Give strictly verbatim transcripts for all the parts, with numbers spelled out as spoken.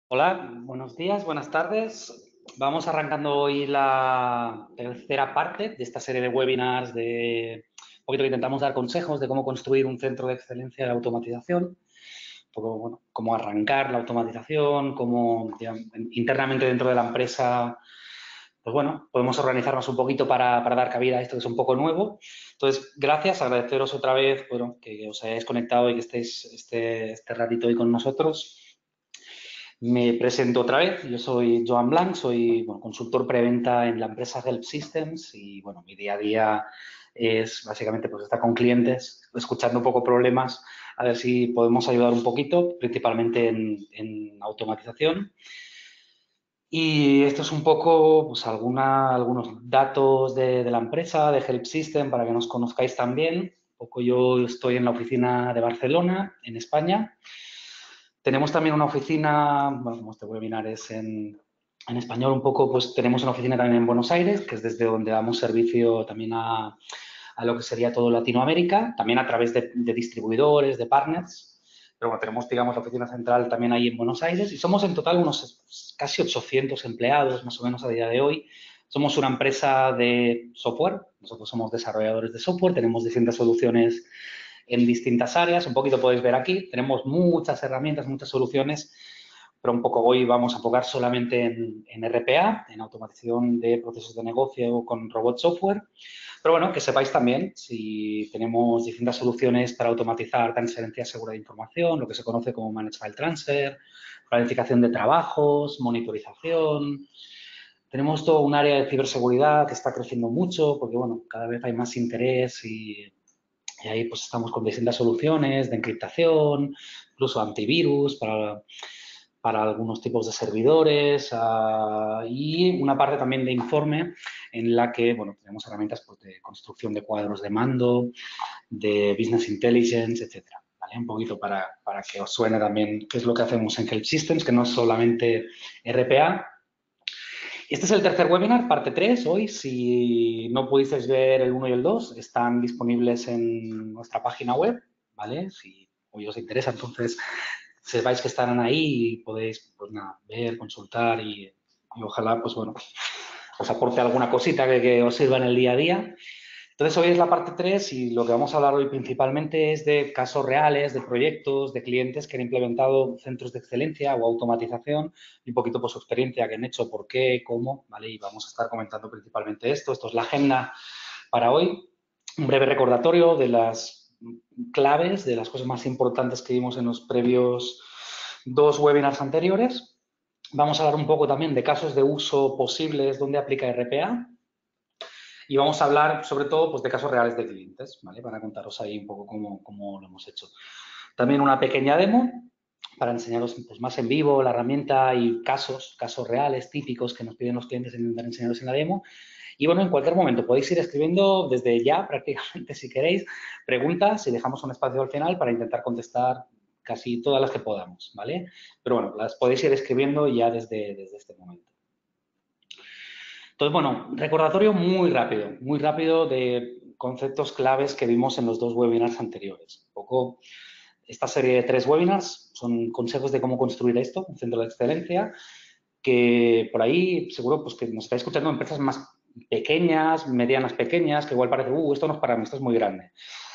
Hola, buenos días, buenas tardes. Vamos arrancando hoy la tercera parte de esta serie de webinars de un poquito que intentamos dar consejos de cómo construir un centro de excelencia de automatización, un poco, bueno, cómo arrancar la automatización, cómo digamos, internamente dentro de la empresa, pues bueno, podemos organizarnos un poquito para, para dar cabida a esto que es un poco nuevo. Entonces, gracias, agradeceros otra vez, bueno, que os hayáis conectado y que estéis este, este ratito hoy con nosotros. Me presento otra vez, yo soy Joan Blanc, soy bueno, consultor preventa en la empresa Help Systems y bueno, mi día a día es básicamente pues estar con clientes, escuchando un poco problemas, a ver si podemos ayudar un poquito, principalmente en, en automatización. Y esto es un poco pues alguna, algunos datos de, de la empresa, de Help System, para que nos conozcáis también. Un poco yo estoy en la oficina de Barcelona, en España. Tenemos también una oficina, bueno, como este webinar es en, en español un poco, pues tenemos una oficina también en Buenos Aires, que es desde donde damos servicio también a, a lo que sería todo Latinoamérica, también a través de, de distribuidores, de partners. Pero bueno, tenemos, digamos, la oficina central también ahí en Buenos Aires y somos en total unos casi ochocientos empleados, más o menos a día de hoy. Somos una empresa de software, nosotros somos desarrolladores de software, tenemos distintas soluciones en distintas áreas. Un poquito podéis ver aquí, tenemos muchas herramientas, muchas soluciones, pero un poco hoy vamos a enfocar solamente en, en R P A, en automatización de procesos de negocio con robot software. Pero bueno, que sepáis también si tenemos distintas soluciones para automatizar transferencia segura de información, lo que se conoce como Managed File Transfer, planificación de trabajos, monitorización. Tenemos todo un área de ciberseguridad que está creciendo mucho porque, bueno, cada vez hay más interés y y ahí pues estamos con distintas soluciones de encriptación, incluso antivirus para, para algunos tipos de servidores uh, y una parte también de informe en la que, bueno, tenemos herramientas pues, de construcción de cuadros de mando, de business intelligence, etcétera. ¿Vale? Un poquito para, para que os suene también qué es lo que hacemos en Help Systems, que no es solamente R P A. Este es el tercer webinar, parte tres. Hoy, si no pudisteis ver el uno y el dos, están disponibles en nuestra página web, ¿vale? Si hoy os interesa, entonces sepáis que estarán ahí y podéis, pues nada, ver, consultar y, y ojalá, pues bueno, os aporte alguna cosita que, que os sirva en el día a día. Entonces, hoy es la parte tres y lo que vamos a hablar hoy principalmente es de casos reales, de proyectos, de clientes que han implementado centros de excelencia o automatización y un poquito por su experiencia, que han hecho, por qué, cómo, ¿vale? Y vamos a estar comentando principalmente esto. Esto es la agenda para hoy. Un breve recordatorio de las claves, de las cosas más importantes que vimos en los previos dos webinars anteriores. Vamos a hablar un poco también de casos de uso posibles donde aplica R P A. Y vamos a hablar sobre todo pues, de casos reales de clientes, ¿vale? Para contaros ahí un poco cómo, cómo lo hemos hecho. También una pequeña demo para enseñaros pues, más en vivo la herramienta y casos, casos reales, típicos que nos piden los clientes en intentar enseñaros en la demo. Y bueno, en cualquier momento podéis ir escribiendo desde ya prácticamente si queréis preguntas y dejamos un espacio al final para intentar contestar casi todas las que podamos, ¿vale? Pero bueno, las podéis ir escribiendo ya desde, desde este momento. Entonces, bueno, recordatorio muy rápido, muy rápido de conceptos claves que vimos en los dos webinars anteriores. Un poco, esta serie de tres webinars son consejos de cómo construir esto, un centro de excelencia, que por ahí seguro pues, que nos estáis escuchando empresas más pequeñas, medianas pequeñas, que igual parece, uh, esto no es para mí, esto es muy grande.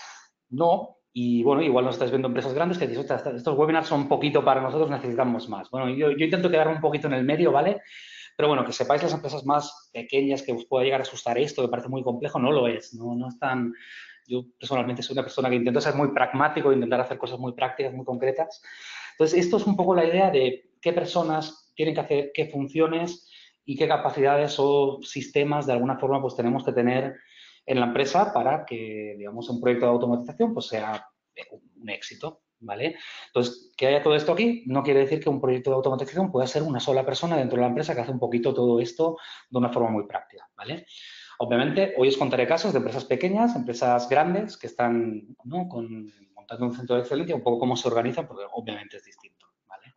No, y bueno, igual nos estáis viendo empresas grandes que dicen, estos webinars son un poquito para nosotros, necesitamos más. Bueno, yo, yo intento quedarme un poquito en el medio, ¿vale? Pero bueno, que sepáis las empresas más pequeñas que os pueda llegar a asustar esto, que parece muy complejo, no lo es. No, no es tan... Yo personalmente soy una persona que intento ser muy pragmático, intentar hacer cosas muy prácticas, muy concretas. Entonces, esto es un poco la idea de qué personas tienen que hacer qué funciones y qué capacidades o sistemas de alguna forma pues tenemos que tener en la empresa para que, digamos, un proyecto de automatización pues sea un éxito, ¿vale? Entonces, que haya todo esto aquí no quiere decir que un proyecto de automatización pueda ser una sola persona dentro de la empresa que hace un poquito todo esto de una forma muy práctica, ¿vale? Obviamente, hoy os contaré casos de empresas pequeñas, empresas grandes que están ¿no? Con, montando un centro de excelencia, un poco cómo se organizan, porque obviamente es distinto, ¿vale?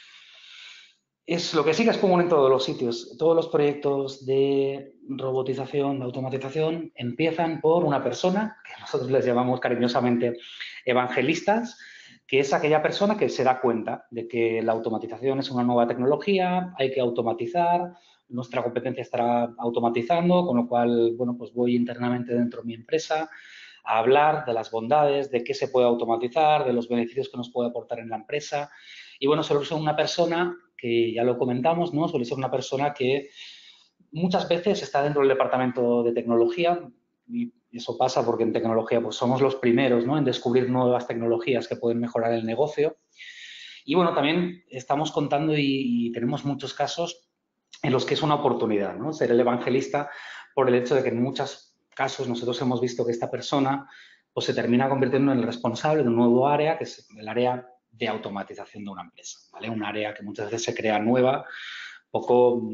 Es lo que sí que es común en todos los sitios. Todos los proyectos de robotización, de automatización, empiezan por una persona, que nosotros les llamamos cariñosamente evangelistas, que es aquella persona que se da cuenta de que la automatización es una nueva tecnología, hay que automatizar, nuestra competencia estará automatizando, con lo cual, bueno, pues voy internamente dentro de mi empresa a hablar de las bondades, de qué se puede automatizar, de los beneficios que nos puede aportar en la empresa. Y, bueno, suele ser una persona que, ya lo comentamos, ¿no? Suele ser una persona que muchas veces está dentro del departamento de tecnología, y eso pasa porque en tecnología pues somos los primeros, ¿no?, en descubrir nuevas tecnologías que pueden mejorar el negocio. Y, bueno, también estamos contando y, y tenemos muchos casos en los que es una oportunidad, ¿no?, ser el evangelista, por el hecho de que en muchos casos nosotros hemos visto que esta persona pues se termina convirtiendo en el responsable de un nuevo área, que es el área de automatización de una empresa, ¿vale? Un área que muchas veces se crea nueva, poco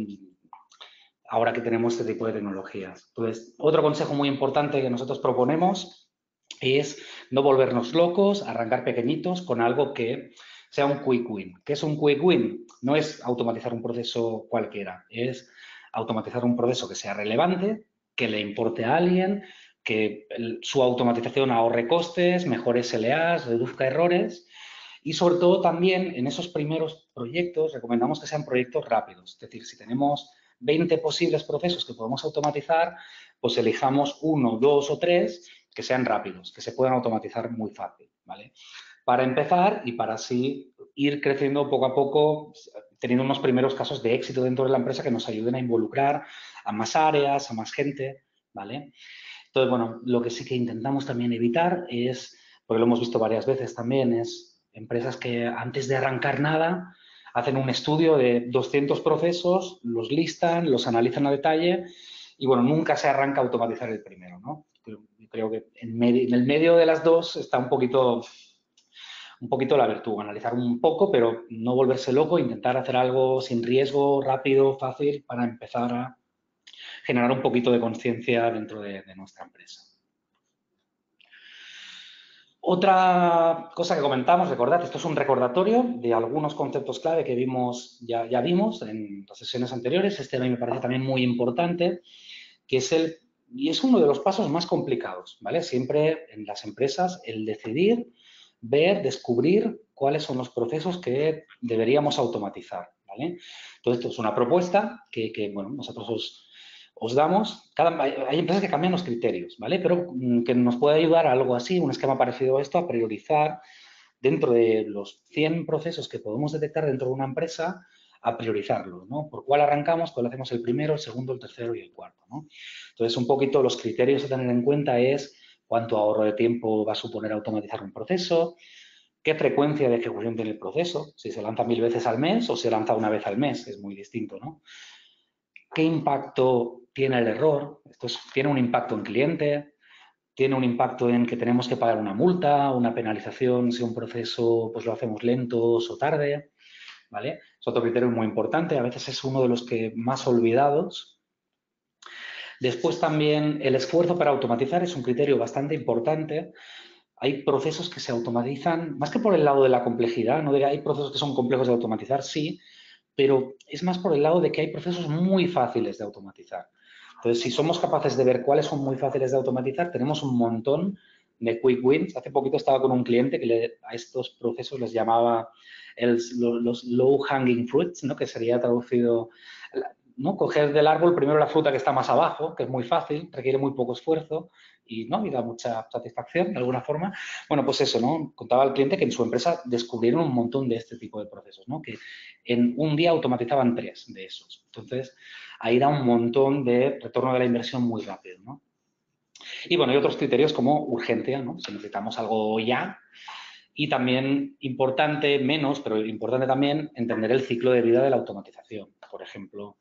ahora que tenemos este tipo de tecnologías. Entonces, otro consejo muy importante que nosotros proponemos es no volvernos locos, arrancar pequeñitos con algo que sea un quick win. ¿Qué es un quick win? No es automatizar un proceso cualquiera, es automatizar un proceso que sea relevante, que le importe a alguien, que su automatización ahorre costes, mejore S L As, reduzca errores. Y, sobre todo, también en esos primeros proyectos recomendamos que sean proyectos rápidos. Es decir, si tenemos veinte posibles procesos que podemos automatizar, pues elijamos uno, dos o tres que sean rápidos, que se puedan automatizar muy fácil, ¿vale? Para empezar y para así ir creciendo poco a poco, teniendo unos primeros casos de éxito dentro de la empresa que nos ayuden a involucrar a más áreas, a más gente, ¿vale? Entonces, bueno, lo que sí que intentamos también evitar es, porque lo hemos visto varias veces también, es empresas que antes de arrancar nada hacen un estudio de doscientos procesos, los listan, los analizan a detalle y, bueno, nunca se arranca a automatizar el primero, ¿no? Creo, creo que en, medio, en el medio de las dos está un poquito, un poquito la virtud, analizar un poco, pero no volverse loco, intentar hacer algo sin riesgo, rápido, fácil, para empezar a generar un poquito de conciencia dentro de, de nuestra empresa. Otra cosa que comentamos, recordad, esto es un recordatorio de algunos conceptos clave que vimos, ya, ya vimos en las sesiones anteriores. Este a mí me parece también muy importante, que es el, y es uno de los pasos más complicados, ¿vale? Siempre en las empresas, el decidir, ver, descubrir cuáles son los procesos que deberíamos automatizar, ¿vale? Entonces, esto es una propuesta que, que bueno, nosotros os, os damos. Cada, hay empresas que cambian los criterios, ¿vale? Pero que nos puede ayudar a algo así, un esquema parecido a esto, a priorizar dentro de los cien procesos que podemos detectar dentro de una empresa, a priorizarlos, ¿no? ¿Por cuál arrancamos? ¿Cuál hacemos el primero, el segundo, el tercero y el cuarto, ¿no? Entonces, un poquito los criterios a tener en cuenta es cuánto ahorro de tiempo va a suponer automatizar un proceso, qué frecuencia de ejecución tiene el proceso, si se lanza mil veces al mes o se lanza una vez al mes, es muy distinto, ¿no? ¿Qué impacto tiene el error? Esto es, ¿tiene un impacto en cliente? ¿Tiene un impacto en que tenemos que pagar una multa, una penalización si un proceso pues lo hacemos lento o tarde? ¿Vale? Es otro criterio muy importante, a veces es uno de los que más olvidados. Después también el esfuerzo para automatizar es un criterio bastante importante. Hay procesos que se automatizan, más que por el lado de la complejidad, no diría, hay procesos que son complejos de automatizar, sí, pero es más por el lado de que hay procesos muy fáciles de automatizar. Entonces, si somos capaces de ver cuáles son muy fáciles de automatizar, tenemos un montón de quick wins. Hace poquito estaba con un cliente que le, a estos procesos les llamaba el, los low hanging fruits, ¿no? Que sería traducido, ¿no? Coger del árbol primero la fruta que está más abajo, que es muy fácil, requiere muy poco esfuerzo y, ¿no? y da mucha satisfacción de alguna forma. Bueno, pues eso, ¿no? Contaba al cliente que en su empresa descubrieron un montón de este tipo de procesos, ¿no? Que en un día automatizaban tres de esos. Entonces, ahí da un montón de retorno de la inversión muy rápido, ¿no? Y, bueno, hay otros criterios como urgencia, ¿no? Si necesitamos algo ya. Y también importante, menos, pero importante también, entender el ciclo de vida de la automatización. Por ejemplo,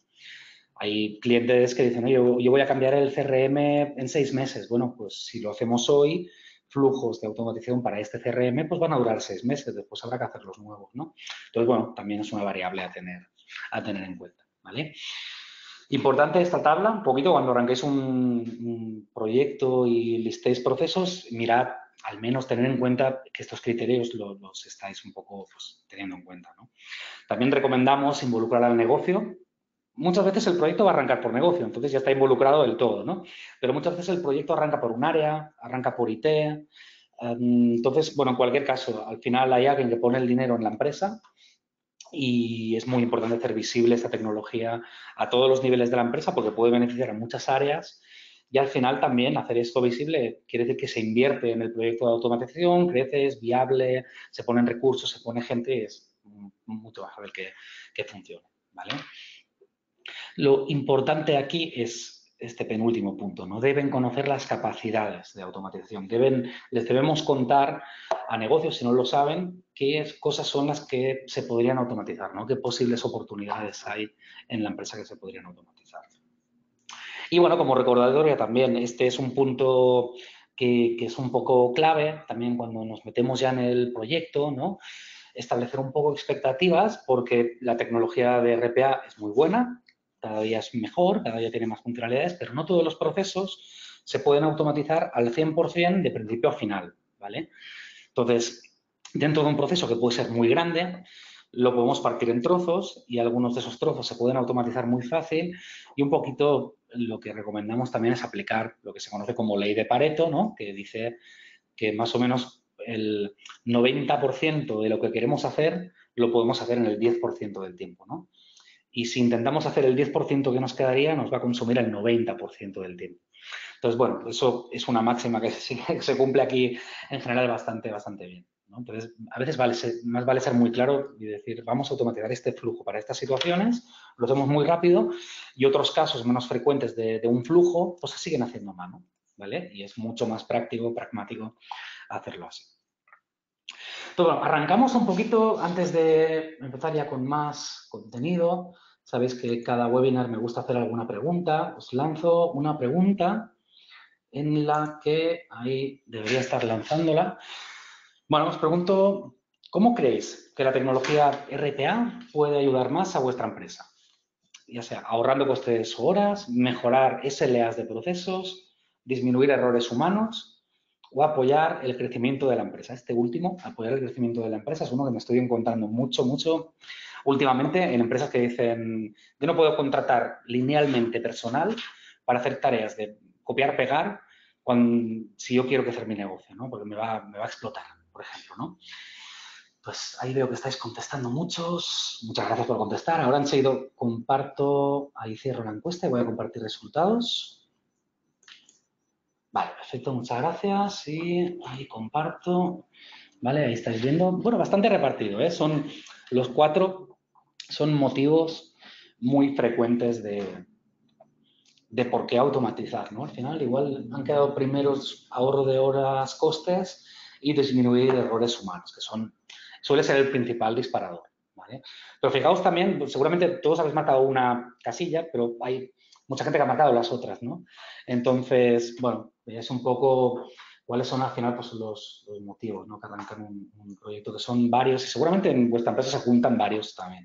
hay clientes que dicen, oye, yo, yo voy a cambiar el C R M en seis meses. Bueno, pues si lo hacemos hoy, flujos de automatización para este C R M pues van a durar seis meses, después habrá que hacer los nuevos, ¿no? Entonces, bueno, también es una variable a tener, a tener en cuenta, ¿vale? Importante esta tabla, un poquito cuando arranquéis un, un proyecto y listéis procesos, mirad, al menos tener en cuenta que estos criterios los, los estáis un poco pues, teniendo en cuenta, ¿no? También recomendamos involucrar al negocio. Muchas veces el proyecto va a arrancar por negocio, entonces ya está involucrado del todo, ¿no? Pero muchas veces el proyecto arranca por un área, arranca por I T, Entonces, bueno, en cualquier caso, al final hay alguien que pone el dinero en la empresa y es muy importante hacer visible esta tecnología a todos los niveles de la empresa porque puede beneficiar a muchas áreas y al final también hacer esto visible quiere decir que se invierte en el proyecto de automatización, crece, es viable, se ponen recursos, se pone gente y es mucho más fácil que, que funcione, ¿vale? Lo importante aquí es este penúltimo punto, ¿no? Deben conocer las capacidades de automatización. Deben, les debemos contar a negocios, si no lo saben, qué cosas son las que se podrían automatizar, ¿no? Qué posibles oportunidades hay en la empresa que se podrían automatizar. Y bueno, como recordatorio también, este es un punto que, que es un poco clave también cuando nos metemos ya en el proyecto, ¿no? Establecer un poco expectativas porque la tecnología de R P A es muy buena, cada día es mejor, cada día tiene más funcionalidades, pero no todos los procesos se pueden automatizar al cien por cien de principio a final, ¿vale? Entonces, dentro de un proceso que puede ser muy grande, lo podemos partir en trozos y algunos de esos trozos se pueden automatizar muy fácil y un poquito lo que recomendamos también es aplicar lo que se conoce como ley de Pareto, ¿no? Que dice que más o menos el noventa por ciento de lo que queremos hacer lo podemos hacer en el diez por ciento del tiempo, ¿no? Y si intentamos hacer el diez por ciento que nos quedaría, nos va a consumir el noventa por ciento del tiempo. Entonces, bueno, eso es una máxima que se, que se cumple aquí en general bastante, bastante bien, ¿no? Entonces, a veces vale ser, más vale ser muy claro y decir, vamos a automatizar este flujo para estas situaciones, lo hacemos muy rápido y otros casos menos frecuentes de, de un flujo, pues se siguen haciendo a mano, ¿vale? Y es mucho más práctico, pragmático hacerlo así. Entonces, bueno, arrancamos un poquito antes de empezar ya con más contenido. Sabéis que cada webinar me gusta hacer alguna pregunta. Os lanzo una pregunta en la que ahí debería estar lanzándola. Bueno, os pregunto, ¿cómo creéis que la tecnología R P A puede ayudar más a vuestra empresa? Ya sea ahorrando costes o horas, mejorar S L As de procesos, disminuir errores humanos o apoyar el crecimiento de la empresa. Este último, apoyar el crecimiento de la empresa, es uno que me estoy encontrando mucho, mucho últimamente en empresas que dicen, yo no puedo contratar linealmente personal para hacer tareas de copiar, pegar, cuando, si yo quiero crecer mi negocio, ¿no? Porque me va, me va a explotar, por ejemplo, ¿no? Pues ahí veo que estáis contestando muchos. Muchas gracias por contestar. Ahora enseguida comparto, ahí cierro la encuesta y voy a compartir resultados. Vale, perfecto, muchas gracias. Y ahí comparto. Vale, ahí estáis viendo. Bueno, bastante repartido, ¿eh? Son los cuatro, son motivos muy frecuentes de, de por qué automatizar, ¿no? Al final, igual han quedado primeros ahorro de horas, costes y disminuir errores humanos, que son, suele ser el principal disparador, ¿vale? Pero fijaos también, seguramente todos habéis marcado una casilla, pero hay mucha gente que ha marcado las otras, ¿no? Entonces, bueno, es un poco cuáles son al final pues, los, los motivos, ¿no? Que arrancan un, un proyecto, que son varios y seguramente en vuestra empresa se juntan varios también.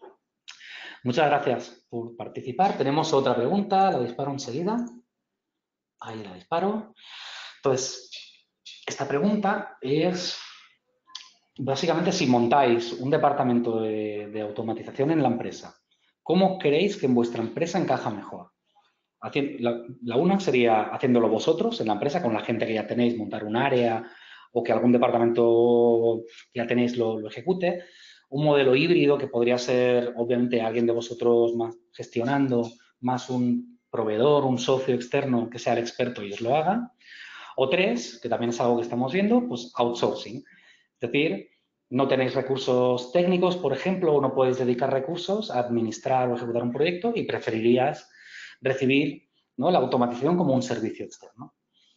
Muchas gracias por participar. Tenemos otra pregunta, la disparo enseguida. Ahí la disparo. Entonces, esta pregunta es, básicamente, si montáis un departamento de, de automatización en la empresa, ¿cómo creéis que en vuestra empresa encaja mejor? La, la una sería haciéndolo vosotros en la empresa, con la gente que ya tenéis, montar un área o que algún departamento que ya tenéis lo, lo ejecute. Un modelo híbrido que podría ser, obviamente, alguien de vosotros más gestionando, más un proveedor, un socio externo que sea el experto y os lo haga. O tres, que también es algo que estamos viendo, pues outsourcing. Es decir, no tenéis recursos técnicos, por ejemplo, o no podéis dedicar recursos a administrar o ejecutar un proyecto y preferirías recibir, ¿no?, la automatización como un servicio externo.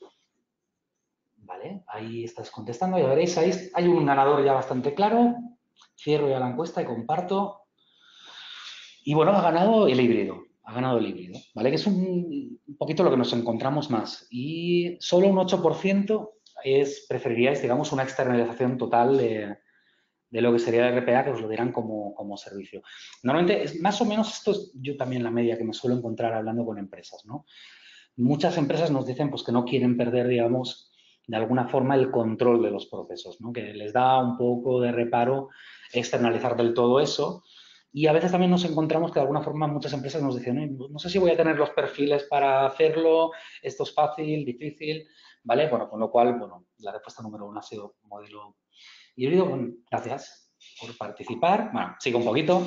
Vale, ahí estás contestando, ya veréis, ahí hay un ganador ya bastante claro. Cierro ya la encuesta y comparto. Y bueno, ha ganado el híbrido, ha ganado el híbrido, ¿vale? Que es un, un poquito lo que nos encontramos más. Y solo un ocho por ciento es, preferiríais, digamos, una externalización total de, de lo que sería el R P A, que os lo dirán como, como servicio. Normalmente, es más o menos, esto es yo también la media que me suelo encontrar hablando con empresas, ¿no? Muchas empresas nos dicen pues, que no quieren perder, digamos, de alguna forma el control de los procesos, ¿no? Que les da un poco de reparo externalizar del todo eso. Y a veces también nos encontramos que de alguna forma muchas empresas nos dicen, no sé si voy a tener los perfiles para hacerlo, esto es fácil, difícil. ¿vale? Bueno, con lo cual, bueno, la respuesta número uno ha sido modelo híbrido. Bueno, gracias por participar. Bueno, sigo un poquito.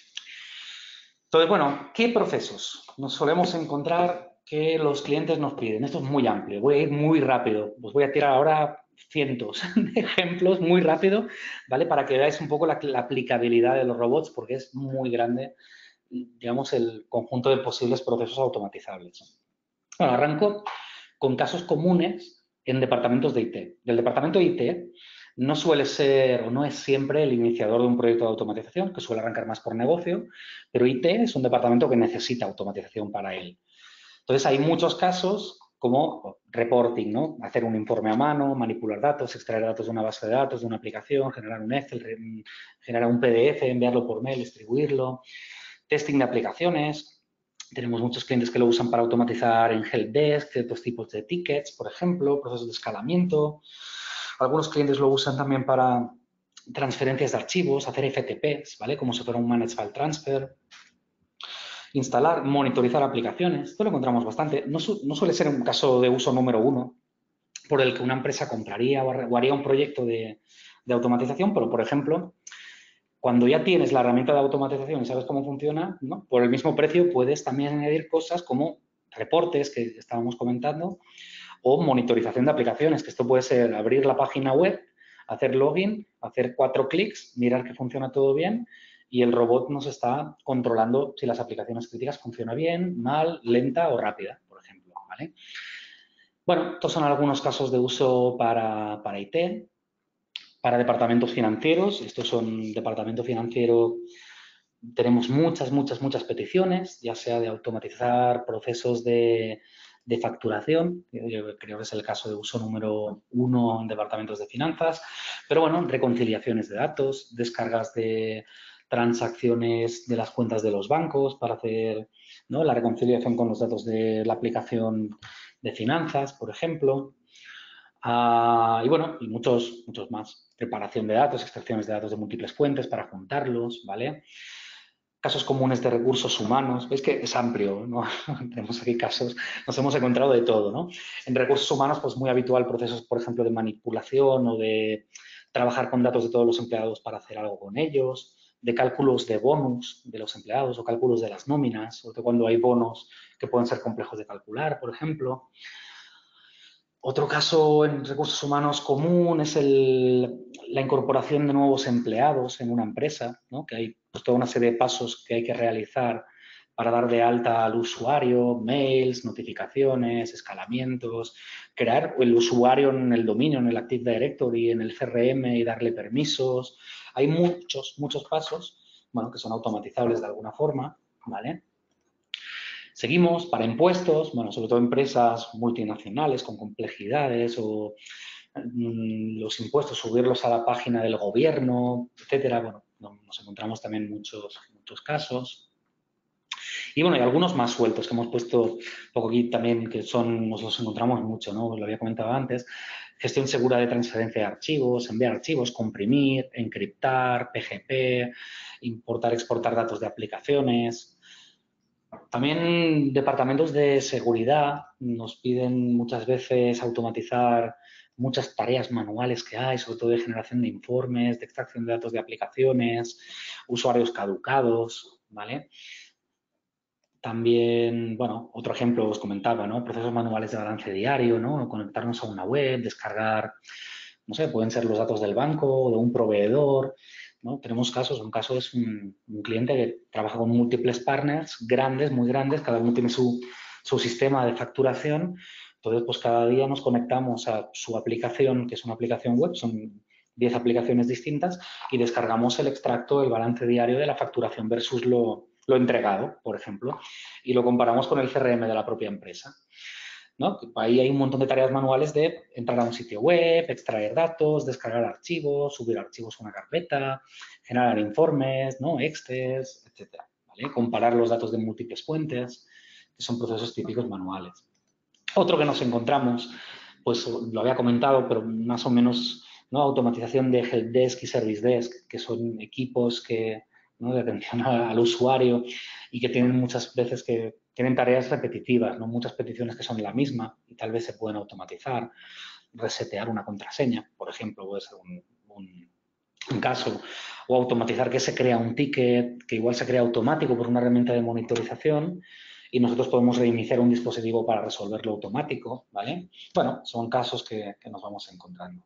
Entonces, bueno, ¿qué procesos nos solemos encontrar que los clientes nos piden? Esto es muy amplio, voy a ir muy rápido. Os voy a tirar ahora cientos de ejemplos muy rápido, ¿vale? Para que veáis un poco la, la aplicabilidad de los robots, porque es muy grande, digamos, el conjunto de posibles procesos automatizables. Bueno, arranco con casos comunes en departamentos de I T. Del departamento de I T no suele ser o no es siempre el iniciador de un proyecto de automatización, que suele arrancar más por negocio, pero I T es un departamento que necesita automatización para él. Entonces, hay muchos casos como reporting, ¿no? Hacer un informe a mano, manipular datos, extraer datos de una base de datos, de una aplicación, generar un Excel, generar un P D F, enviarlo por mail, distribuirlo. Testing de aplicaciones. Tenemos muchos clientes que lo usan para automatizar en helpdesk, ciertos tipos de tickets, por ejemplo, procesos de escalamiento. Algunos clientes lo usan también para transferencias de archivos, hacer F T Ps, ¿vale? Como si fuera un Managed File Transfer. Instalar, monitorizar aplicaciones. Esto lo encontramos bastante. No, su no suele ser un caso de uso número uno por el que una empresa compraría o haría un proyecto de, de automatización, pero, por ejemplo, cuando ya tienes la herramienta de automatización y sabes cómo funciona, ¿no? Por el mismo precio puedes también añadir cosas como reportes, que estábamos comentando, o monitorización de aplicaciones, que esto puede ser abrir la página web, hacer login, hacer cuatro clics, mirar que funciona todo bien y el robot nos está controlando si las aplicaciones críticas funcionan bien, mal, lenta o rápida, por ejemplo, ¿vale? Bueno, estos son algunos casos de uso para, para I T. Para departamentos financieros, estos son departamento financiero, tenemos muchas, muchas, muchas peticiones, ya sea de automatizar procesos de, de facturación, yo creo que es el caso de uso número uno en departamentos de finanzas, pero bueno, reconciliaciones de datos, descargas de transacciones de las cuentas de los bancos para hacer, ¿no?, la reconciliación con los datos de la aplicación de finanzas, por ejemplo. Uh, y bueno, y muchos, muchos más. Preparación de datos, extracciones de datos de múltiples fuentes para juntarlos, ¿vale? Casos comunes de recursos humanos. Veis que es amplio, ¿no? Tenemos aquí casos, nos hemos encontrado de todo, ¿no? En recursos humanos, pues muy habitual procesos, por ejemplo, de manipulación o de trabajar con datos de todos los empleados para hacer algo con ellos, de cálculos de bonus de los empleados o cálculos de las nóminas, o de cuando hay bonos que pueden ser complejos de calcular, por ejemplo. Otro caso en recursos humanos común es el, la incorporación de nuevos empleados en una empresa, ¿no? Que hay pues, toda una serie de pasos que hay que realizar para dar de alta al usuario, mails, notificaciones, escalamientos, crear el usuario en el dominio, en el Active Directory, en el C R M y darle permisos. Hay muchos, muchos pasos, bueno, que son automatizables de alguna forma, ¿vale? Seguimos para impuestos, bueno, sobre todo empresas multinacionales con complejidades o mmm, los impuestos, subirlos a la página del gobierno, etcétera. Bueno, nos encontramos también muchos, muchos casos. Y bueno, hay algunos más sueltos que hemos puesto un poco aquí también, que son, nos los encontramos mucho, ¿no? Os lo había comentado antes. Gestión segura de transferencia de archivos, enviar archivos, comprimir, encriptar, P G P, importar, exportar datos de aplicaciones. También departamentos de seguridad nos piden muchas veces automatizar muchas tareas manuales que hay, sobre todo de generación de informes, de extracción de datos de aplicaciones, usuarios caducados, ¿vale? También, bueno, otro ejemplo os comentaba, ¿no? Procesos manuales de balance diario, ¿no? Conectarnos a una web, descargar, no sé, pueden ser los datos del banco o de un proveedor, ¿no? Tenemos casos, un caso es un, un cliente que trabaja con múltiples partners grandes, muy grandes, cada uno tiene su, su sistema de facturación, entonces pues cada día nos conectamos a su aplicación, que es una aplicación web, son diez aplicaciones distintas y descargamos el extracto, el balance diario de la facturación versus lo, lo entregado, por ejemplo, y lo comparamos con el C R M de la propia empresa, ¿no? Ahí hay un montón de tareas manuales de entrar a un sitio web, extraer datos, descargar archivos, subir archivos a una carpeta, generar informes, ¿no? Excel, etcétera, ¿vale? Comparar los datos de múltiples fuentes, que son procesos típicos manuales. Otro que nos encontramos, pues lo había comentado, pero más o menos, ¿no? Automatización de helpdesk y service desk, que son equipos que, ¿no? de atención al usuario y que tienen muchas veces que tienen tareas repetitivas, ¿no? Muchas peticiones que son la misma y tal vez se pueden automatizar. Resetear una contraseña, por ejemplo, puede ser un, un, un caso. O automatizar que se crea un ticket que igual se crea automático por una herramienta de monitorización y nosotros podemos reiniciar un dispositivo para resolverlo automático, ¿vale? Bueno, son casos que, que nos vamos encontrando.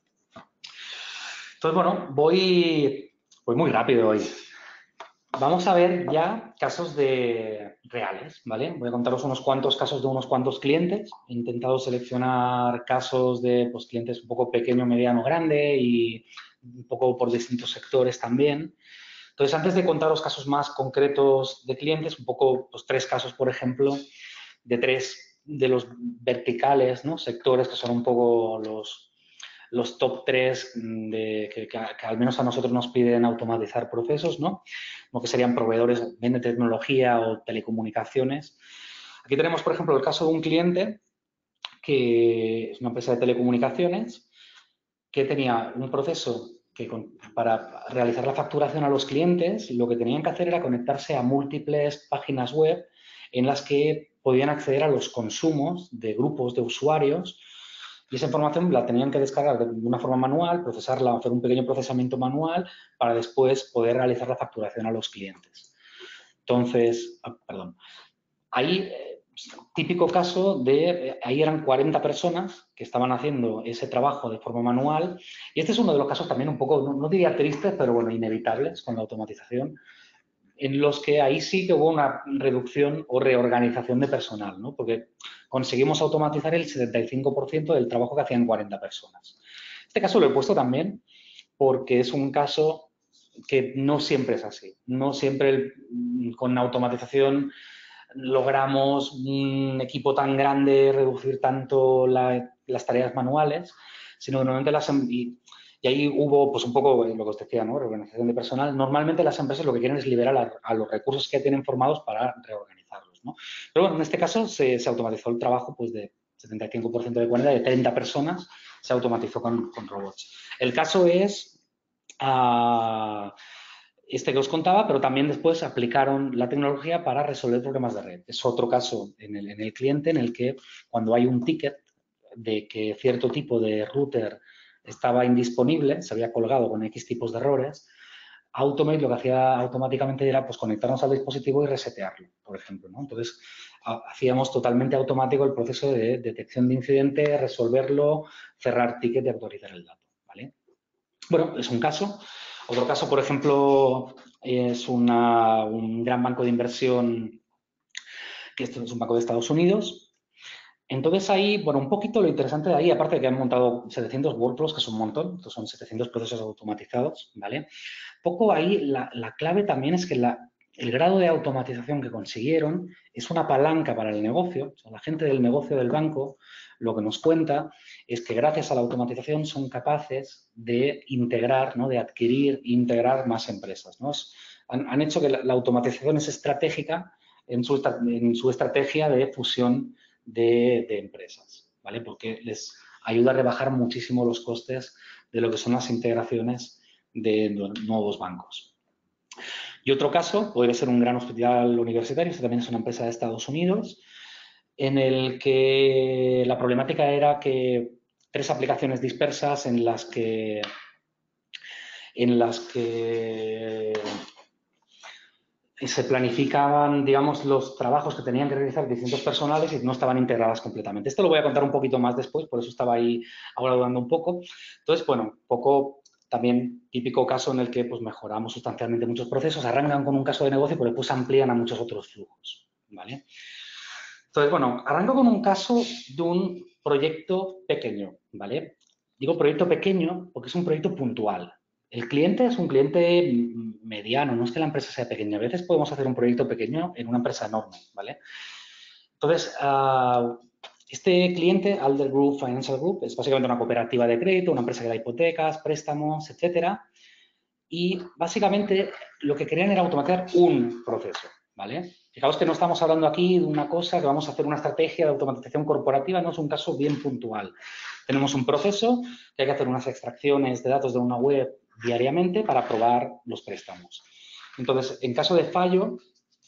Entonces, bueno, voy, voy muy rápido hoy. Vamos a ver ya casos de reales, ¿vale? Voy a contaros unos cuantos casos de unos cuantos clientes. He intentado seleccionar casos de pues, clientes un poco pequeño, mediano, grande y un poco por distintos sectores también. Entonces, antes de contaros casos más concretos de clientes, un poco, pues tres casos, por ejemplo, de tres de los verticales, ¿no? Sectores que son un poco los, los top tres de, que, que, que al menos a nosotros nos piden automatizar procesos, ¿no? Lo que serían proveedores bien de tecnología o telecomunicaciones. Aquí tenemos, por ejemplo, el caso de un cliente que es una empresa de telecomunicaciones que tenía un proceso que con, para realizar la facturación a los clientes, lo que tenían que hacer era conectarse a múltiples páginas web en las que podían acceder a los consumos de grupos de usuarios y esa información la tenían que descargar de una forma manual, procesarla, hacer un pequeño procesamiento manual para después poder realizar la facturación a los clientes. Entonces, ah, perdón, ahí, típico caso de, ahí eran cuarenta personas que estaban haciendo ese trabajo de forma manual y este es uno de los casos también un poco, no, no diría tristes, pero bueno, inevitables con la automatización, en los que ahí sí que hubo una reducción o reorganización de personal, ¿no? Porque conseguimos automatizar el setenta y cinco por ciento del trabajo que hacían cuarenta personas. Este caso lo he puesto también porque es un caso que no siempre es así. No siempre con automatización logramos un equipo tan grande reducir tanto la, las tareas manuales, sino que normalmente las... Y, y ahí hubo, pues un poco lo que os decía, ¿no? Reorganización de personal. Normalmente las empresas lo que quieren es liberar a, a los recursos que tienen formados para reorganizarlos, ¿no? Pero bueno, en este caso se, se automatizó el trabajo pues de setenta y cinco por ciento de cuarenta, de treinta personas, se automatizó con, con robots. El caso es uh, este que os contaba, pero también después aplicaron la tecnología para resolver problemas de red. Es otro caso en el, en el cliente en el que cuando hay un ticket de que cierto tipo de router estaba indisponible, se había colgado con X tipos de errores, Automate lo que hacía automáticamente era pues, conectarnos al dispositivo y resetearlo, por ejemplo, ¿no? Entonces, hacíamos totalmente automático el proceso de detección de incidente, resolverlo, cerrar ticket y actualizar el dato, ¿vale? Bueno, es un caso. Otro caso, por ejemplo, es una, un gran banco de inversión, que esto es un banco de Estados Unidos. Entonces ahí, bueno, un poquito lo interesante de ahí, aparte de que han montado setecientos workflows, que es un montón, estos son setecientos procesos automatizados, ¿vale? Poco ahí, la, la clave también es que la, el grado de automatización que consiguieron es una palanca para el negocio. O sea, la gente del negocio del banco lo que nos cuenta es que gracias a la automatización son capaces de integrar, ¿no? De adquirir e integrar más empresas, ¿no? Es, han, han hecho que la, la automatización es estratégica en su, en su estrategia de fusión de, de empresas, ¿vale? Porque les ayuda a rebajar muchísimo los costes de lo que son las integraciones de nuevos bancos. Y otro caso podría ser un gran hospital universitario, esto también es una empresa de Estados Unidos, en el que la problemática era que tres aplicaciones dispersas en las que en las que se planificaban, digamos, los trabajos que tenían que realizar distintos personales y no estaban integradas completamente. Esto lo voy a contar un poquito más después, por eso estaba ahí ahora dudando un poco. Entonces, bueno, un poco también típico caso en el que pues, mejoramos sustancialmente muchos procesos, arrancan con un caso de negocio, pero después amplían a muchos otros flujos, ¿vale? Entonces, bueno, arranco con un caso de un proyecto pequeño, ¿vale? Digo proyecto pequeño porque es un proyecto puntual. El cliente es un cliente mediano, no es que la empresa sea pequeña. A veces podemos hacer un proyecto pequeño en una empresa enorme, ¿vale? Entonces, uh, este cliente, Alder Group Financial Group, es básicamente una cooperativa de crédito, una empresa que da hipotecas, préstamos, etcétera. Y básicamente lo que querían era automatizar un proceso, ¿vale? Fijaos que no estamos hablando aquí de una cosa que vamos a hacer una estrategia de automatización corporativa, no es un caso bien puntual. Tenemos un proceso que hay que hacer unas extracciones de datos de una web diariamente para aprobar los préstamos. Entonces, en caso de fallo,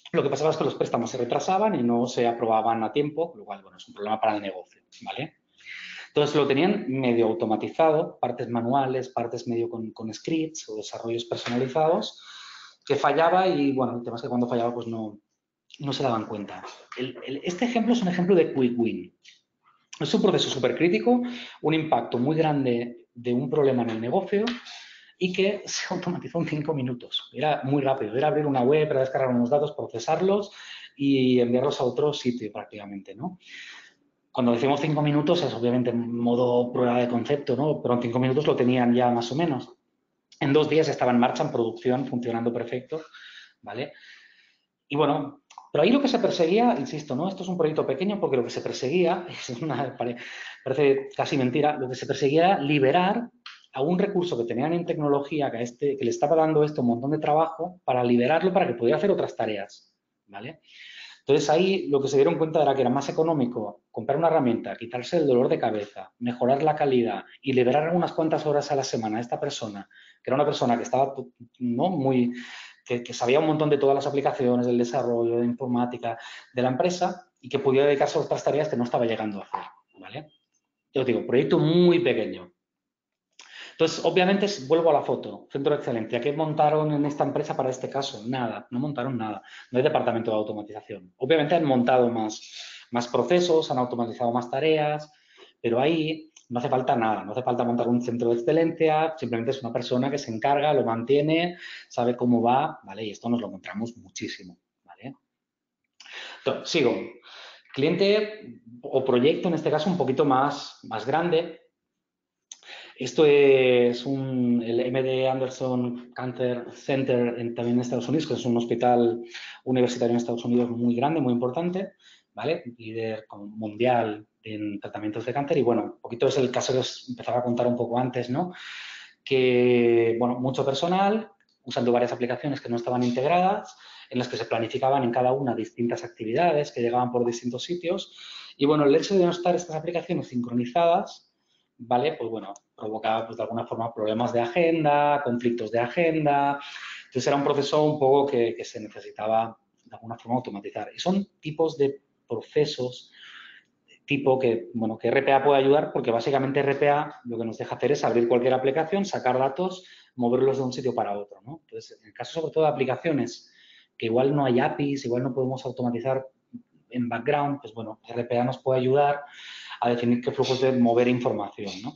Lo que pasaba es que los préstamos se retrasaban y no se aprobaban a tiempo, lo cual, bueno, es un problema para el negocio, ¿vale? Entonces lo tenían medio automatizado, partes manuales, partes medio con, con scripts o desarrollos personalizados, que fallaba y, bueno, el tema es que cuando fallaba pues no, no se daban cuenta. El, el, este ejemplo es un ejemplo de quick win. Es un proceso súper crítico, un impacto muy grande de un problema en el negocio y que se automatizó en cinco minutos. Era muy rápido, era abrir una web, era descargar unos datos, procesarlos y enviarlos a otro sitio prácticamente, ¿no? Cuando decimos cinco minutos es obviamente en modo prueba de concepto, ¿no? Pero en cinco minutos lo tenían ya más o menos. En dos días estaba en marcha, en producción, funcionando perfecto, ¿vale? Y bueno, pero ahí lo que se perseguía, insisto, ¿no? Esto es un proyecto pequeño porque lo que se perseguía, es una, parece casi mentira, lo que se perseguía era liberar a un recurso que tenían en tecnología que, a este, que le estaba dando esto un montón de trabajo para liberarlo para que pudiera hacer otras tareas, ¿vale? Entonces ahí lo que se dieron cuenta era que era más económico comprar una herramienta, quitarse el dolor de cabeza, mejorar la calidad y liberar unas cuantas horas a la semana a esta persona, que era una persona que estaba no muy, que, que sabía un montón de todas las aplicaciones, del desarrollo, de informática de la empresa y que podía dedicarse a otras tareas que no estaba llegando a hacer, ¿vale? Yo os digo, proyecto muy pequeño. Entonces, obviamente, vuelvo a la foto, centro de excelencia. ¿Qué montaron en esta empresa para este caso? Nada, no montaron nada. No hay departamento de automatización. Obviamente han montado más, más procesos, han automatizado más tareas, pero ahí no hace falta nada, no hace falta montar un centro de excelencia, simplemente es una persona que se encarga, lo mantiene, sabe cómo va, ¿vale? Y esto nos lo encontramos muchísimo, ¿vale? Entonces, sigo. Cliente o proyecto, en este caso, un poquito más, más grande. Esto es un, el M D Anderson Cancer Center en, también en Estados Unidos, que es un hospital universitario en Estados Unidos muy grande, muy importante, ¿vale? Líder mundial en tratamientos de cáncer. Y bueno, un poquito es el caso que os empezaba a contar un poco antes, ¿no? Que, bueno, mucho personal, usando varias aplicaciones que no estaban integradas, en las que se planificaban en cada una distintas actividades que llegaban por distintos sitios. Y bueno, el hecho de no estar estas aplicaciones sincronizadas, ¿vale? Pues bueno, provocaba pues, de alguna forma problemas de agenda, conflictos de agenda. Entonces era un proceso un poco que, que se necesitaba de alguna forma automatizar. Y son tipos de procesos tipo que, bueno, que R P A puede ayudar porque básicamente R P A lo que nos deja hacer es abrir cualquier aplicación, sacar datos, moverlos de un sitio para otro, ¿no? Entonces, en el caso sobre todo de aplicaciones que igual no hay A P Is, igual no podemos automatizar en background, pues bueno, R P A nos puede ayudar a definir qué flujos de mover información, ¿no?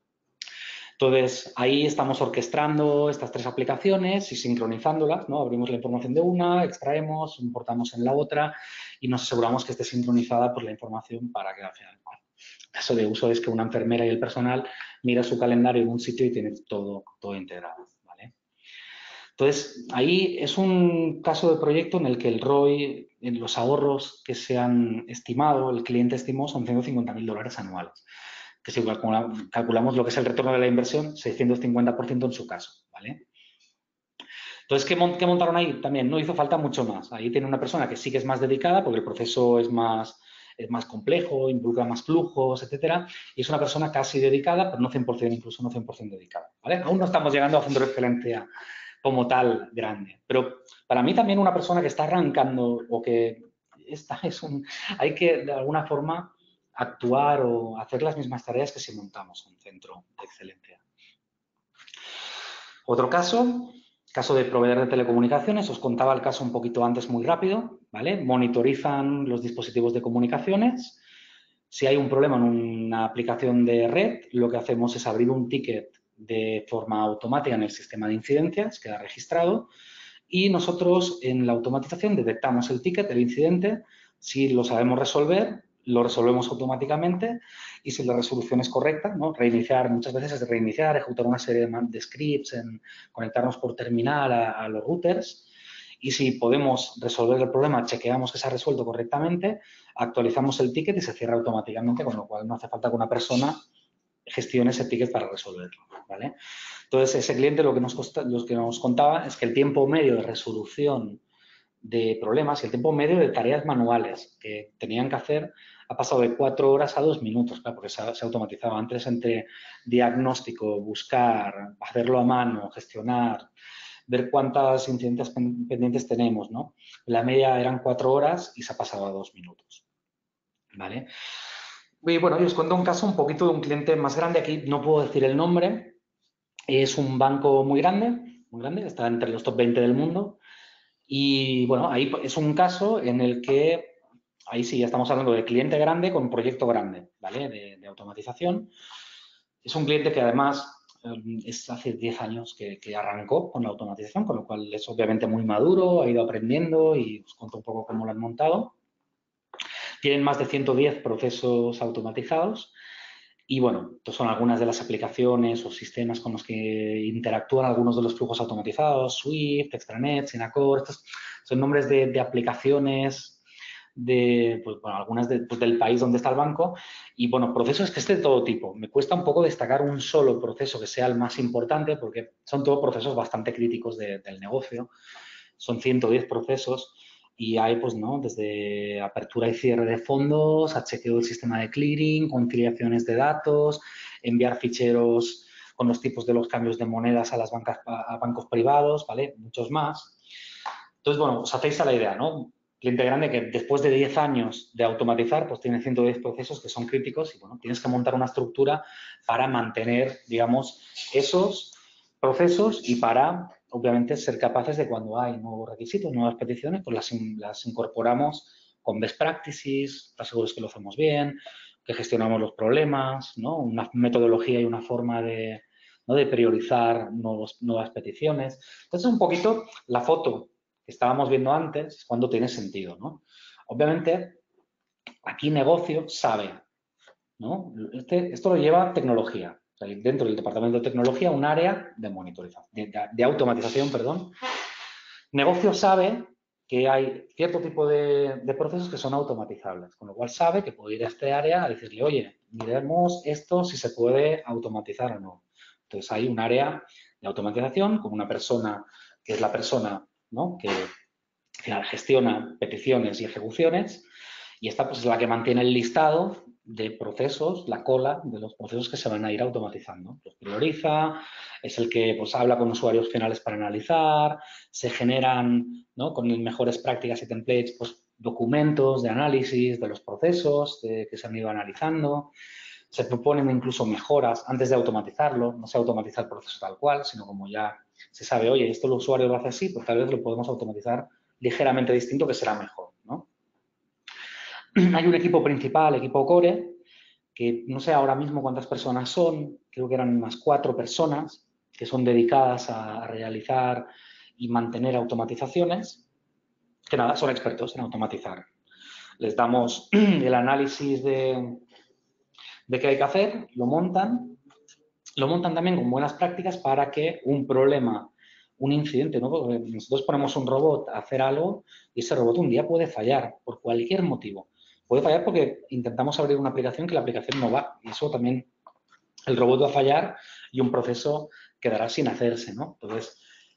Entonces, ahí estamos orquestando estas tres aplicaciones y sincronizándolas, ¿no? Abrimos la información de una, extraemos, importamos en la otra y nos aseguramos que esté sincronizada pues, la información para que al final, el caso de uso es que una enfermera y el personal mira su calendario en un sitio y tiene todo, todo integrado, ¿vale? Entonces, ahí es un caso de proyecto en el que el R O I, en los ahorros que se han estimado, el cliente estimó son ciento cincuenta mil dólares anuales, que si calculamos lo que es el retorno de la inversión, seiscientos cincuenta por ciento en su caso, ¿vale? Entonces, ¿qué, ¿qué montaron ahí? También no hizo falta mucho más. Ahí tiene una persona que sí que es más dedicada porque el proceso es más, es más complejo, involucra más flujos, etcétera, y es una persona casi dedicada, pero no cien por ciento, incluso no cien por ciento dedicada, ¿vale? Aún no estamos llegando a centro de excelencia como tal grande, pero para mí también una persona que está arrancando o que esta es un, hay que de alguna forma actuar o hacer las mismas tareas que si montamos un centro de excelencia. Otro caso, caso de proveedor de telecomunicaciones, os contaba el caso un poquito antes muy rápido, ¿vale? Monitorizan los dispositivos de comunicaciones. Si hay un problema en una aplicación de red, lo que hacemos es abrir un ticket de forma automática en el sistema de incidencias, queda registrado, y nosotros en la automatización detectamos el ticket, el incidente, si lo sabemos resolver, lo resolvemos automáticamente y si la resolución es correcta, ¿no? Reiniciar, muchas veces es reiniciar, ejecutar una serie de scripts, en conectarnos por terminal a, a los routers y si podemos resolver el problema, chequeamos que se ha resuelto correctamente, actualizamos el ticket y se cierra automáticamente, con lo cual no hace falta que una persona gestione ese ticket para resolverlo, ¿vale? Entonces, ese cliente lo que, nos costa, lo que nos contaba es que el tiempo medio de resolución de problemas y el tiempo medio de tareas manuales que tenían que hacer ha pasado de cuatro horas a dos minutos, claro, porque se, se automatizaba antes entre diagnóstico, buscar, hacerlo a mano, gestionar, ver cuántas incidentes pendientes tenemos, ¿no? La media eran cuatro horas y se ha pasado a dos minutos, ¿vale? Y bueno, yo os cuento un caso un poquito de un cliente más grande. Aquí no puedo decir el nombre. Es un banco muy grande, muy grande, está entre los top veinte del mundo. Y bueno, ahí es un caso en el que, ahí sí, ya estamos hablando de cliente grande con proyecto grande, ¿vale? De, de automatización. Es un cliente que además es hace diez años que, que arrancó con la automatización, con lo cual es obviamente muy maduro, ha ido aprendiendo y os cuento un poco cómo lo han montado. Tienen más de ciento diez procesos automatizados y, bueno, estas son algunas de las aplicaciones o sistemas con los que interactúan algunos de los flujos automatizados, Swift, Extranet, Synacor, estos son nombres de, de aplicaciones de, pues, bueno, algunas de, pues, del país donde está el banco y, bueno, procesos que es de todo tipo. Me cuesta un poco destacar un solo proceso que sea el más importante porque son todos procesos bastante críticos de, del negocio. Son ciento diez procesos y hay, pues, ¿no? Desde apertura y cierre de fondos, a chequeo del sistema de clearing, conciliaciones de datos, enviar ficheros con los tipos de los cambios de monedas a las bancas, a bancos privados, ¿vale? Muchos más. Entonces, bueno, os hacéis a la idea, ¿no? Cliente grande que después de diez años de automatizar, pues tiene ciento diez procesos que son críticos y, bueno, tienes que montar una estructura para mantener, digamos, esos procesos y para, obviamente, ser capaces de cuando hay nuevos requisitos, nuevas peticiones, pues las, las incorporamos con best practices, estar seguros que lo hacemos bien, que gestionamos los problemas, ¿no? Una metodología y una forma de, ¿no? de priorizar nuevos, nuevas peticiones. Entonces, un poquito la foto que estábamos viendo antes, cuando tiene sentido, ¿no? Obviamente, aquí negocio sabe, ¿no? Este, esto lo lleva tecnología. O sea, dentro del departamento de tecnología, un área de monitorización, de, de, de automatización, perdón. Negocio sabe que hay cierto tipo de, de procesos que son automatizables, con lo cual sabe que puede ir a este área a decirle, oye, miremos esto si se puede automatizar o no. Entonces, hay un área de automatización con una persona que es la persona, ¿no? que gestiona peticiones y ejecuciones y esta, pues, es la que mantiene el listado de procesos, la cola de los procesos que se van a ir automatizando. Los prioriza, es el que, pues, habla con usuarios finales para analizar, se generan, ¿no? con mejores prácticas y templates, pues, documentos de análisis de los procesos de, que se han ido analizando. Se proponen incluso mejoras antes de automatizarlo, no se automatiza el proceso tal cual, sino como ya se sabe, oye, esto el usuario lo hace así, pues tal vez lo podemos automatizar ligeramente distinto que será mejor, ¿no? Hay un equipo principal, equipo core, que no sé ahora mismo cuántas personas son, creo que eran unas cuatro personas que son dedicadas a realizar y mantener automatizaciones, que nada, son expertos en automatizar. Les damos el análisis de, de qué hay que hacer, lo montan, lo montan también con buenas prácticas para que un problema, un incidente, ¿no? Porque nosotros ponemos un robot a hacer algo y ese robot un día puede fallar por cualquier motivo. Puede fallar porque intentamos abrir una aplicación que la aplicación no va y eso también, el robot va a fallar y un proceso quedará sin hacerse, ¿no? Entonces,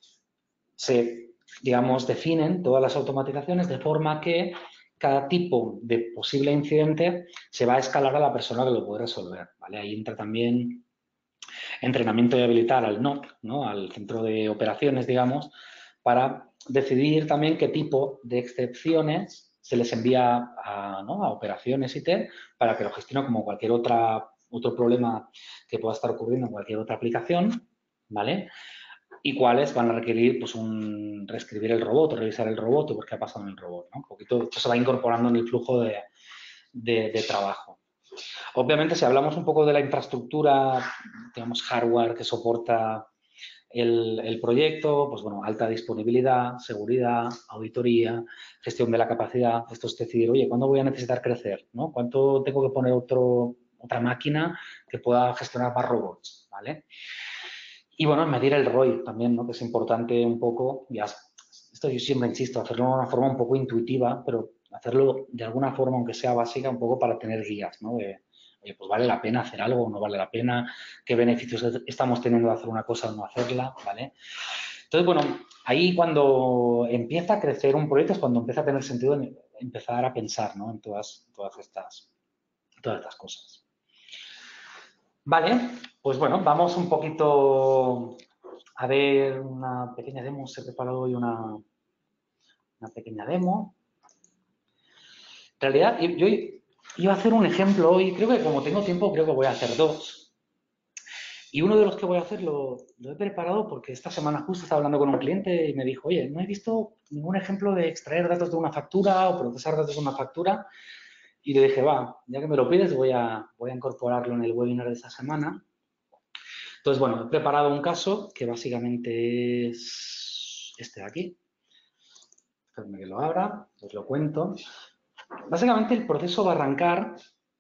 se, digamos, definen todas las automatizaciones de forma que cada tipo de posible incidente se va a escalar a la persona que lo puede resolver, ¿vale? Ahí entra también entrenamiento y habilitar al N O C, ¿no? Al centro de operaciones, digamos, para decidir también qué tipo de excepciones se les envía a, ¿no? a operaciones I T para que lo gestione como cualquier otra, otro problema que pueda estar ocurriendo en cualquier otra aplicación, ¿vale? Y cuáles van a requerir, pues, un reescribir el robot, revisar el robot o ver qué ha pasado en el robot, ¿no? Un poquito, esto se va incorporando en el flujo de, de, de trabajo. Obviamente, si hablamos un poco de la infraestructura, digamos, hardware que soporta el, el proyecto, pues bueno, alta disponibilidad, seguridad, auditoría, gestión de la capacidad. Esto es decir, oye, ¿cuándo voy a necesitar crecer? ¿No? ¿Cuánto tengo que poner otro, otra máquina que pueda gestionar más robots? ¿Vale? Y bueno, medir el R O I también, ¿no? Que es importante un poco, ya, esto yo siempre insisto, hacerlo de una forma un poco intuitiva, pero hacerlo de alguna forma, aunque sea básica, un poco para tener guías, ¿no? De, oye, pues vale la pena hacer algo o no vale la pena, qué beneficios estamos teniendo de hacer una cosa o no hacerla, ¿vale? Entonces, bueno, ahí cuando empieza a crecer un proyecto es cuando empieza a tener sentido empezar a pensar, ¿no? En todas, todas, estas, todas estas cosas. Vale, pues bueno, vamos un poquito a ver una pequeña demo. Os he preparado hoy una, una pequeña demo. En realidad, yo iba a hacer un ejemplo hoy. Creo que como tengo tiempo, creo que voy a hacer dos. Y uno de los que voy a hacer lo, lo he preparado porque esta semana justo estaba hablando con un cliente y me dijo, oye, no he visto ningún ejemplo de extraer datos de una factura o procesar datos de una factura. Y le dije, va, ya que me lo pides, voy a, voy a incorporarlo en el webinar de esta semana. Entonces, bueno, he preparado un caso que básicamente es este de aquí. Espérame que lo abra, os lo cuento. Básicamente el proceso va a arrancar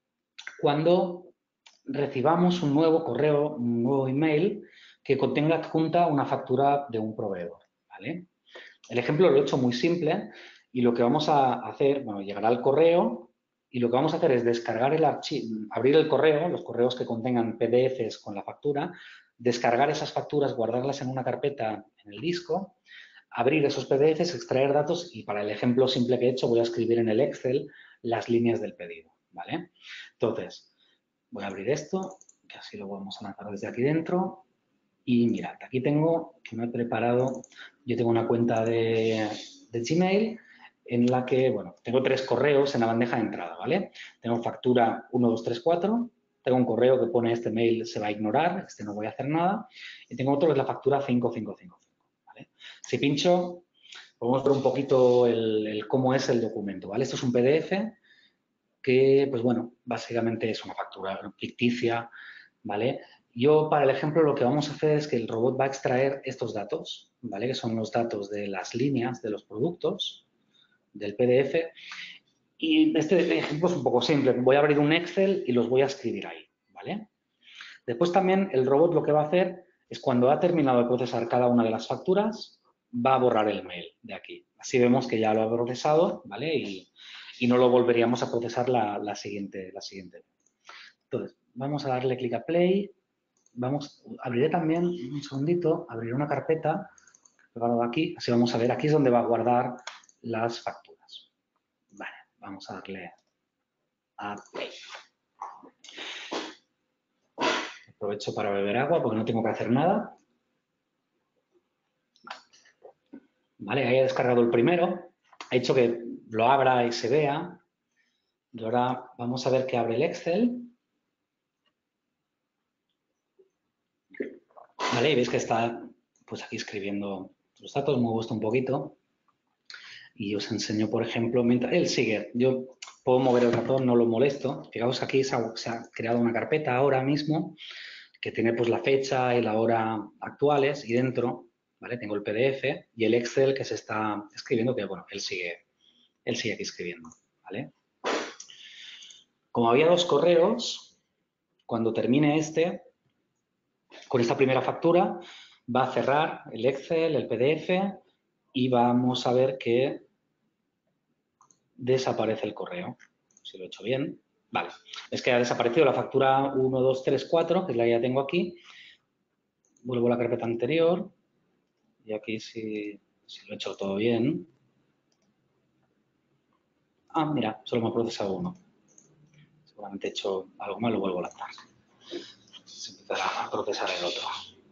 cuando recibamos un nuevo correo, un nuevo email que contenga adjunta una factura de un proveedor, ¿vale? El ejemplo lo he hecho muy simple y lo que vamos a hacer, bueno, llegará al correo y lo que vamos a hacer es descargar el archivo, abrir el correo, los correos que contengan P D Efes con la factura, descargar esas facturas, guardarlas en una carpeta en el disco, abrir esos P D Efes, extraer datos y para el ejemplo simple que he hecho voy a escribir en el Excel las líneas del pedido, ¿vale? Entonces, voy a abrir esto, que así lo vamos a lanzar desde aquí dentro. Y mirad, aquí tengo que me he preparado, yo tengo una cuenta de, de Gmail en la que, bueno, tengo tres correos en la bandeja de entrada, ¿vale? Tengo factura uno, dos, tres, cuatro, tengo un correo que pone este mail se va a ignorar, este no voy a hacer nada, y tengo otro que es la factura cinco cinco cinco cinco, ¿vale? Si pincho, podemos ver un poquito el, el cómo es el documento, ¿vale? Esto es un P D F que, pues bueno, básicamente es una factura ficticia, ¿vale? Yo, para el ejemplo, lo que vamos a hacer es que el robot va a extraer estos datos, ¿vale? Que son los datos de las líneas de los productos del P D F. Y este ejemplo es un poco simple. Voy a abrir un Excel y los voy a escribir ahí, ¿vale? Después también el robot lo que va a hacer es cuando ha terminado de procesar cada una de las facturas, va a borrar el mail de aquí. Así vemos que ya lo ha procesado, ¿vale? Y, y no lo volveríamos a procesar la, la, siguiente, la siguiente. Entonces, vamos a darle clic a Play. Vamos, abriré también, un segundito, abriré una carpeta preparado aquí, así vamos a ver, aquí es donde va a guardar las facturas. Vale, vamos a darle a Play. Aprovecho para beber agua porque no tengo que hacer nada. Vale, ahí he descargado el primero, he hecho que lo abra y se vea. Y ahora vamos a ver que abre el Excel. Vale, y veis que está pues aquí escribiendo los datos, muevo esto un poquito. Y os enseño, por ejemplo, mientras él sigue, yo puedo mover el ratón, no lo molesto. Fijaos, aquí se ha, se ha creado una carpeta ahora mismo que tiene pues la fecha y la hora actuales y dentro, ¿vale? Tengo el P D F y el Excel que se está escribiendo, que bueno, él sigue, él sigue aquí escribiendo, ¿vale? Como había dos correos, cuando termine este, con esta primera factura, va a cerrar el Excel, el P D F y vamos a ver que desaparece el correo. Si lo he hecho bien. Vale. Es que ha desaparecido la factura uno, dos, tres, cuatro, que es la que ya tengo aquí. Vuelvo a la carpeta anterior. Y aquí si, si lo he hecho todo bien. Ah, mira, solo me ha procesado uno. Seguramente he hecho algo mal, lo vuelvo a lanzar. Se empezará a procesar el otro.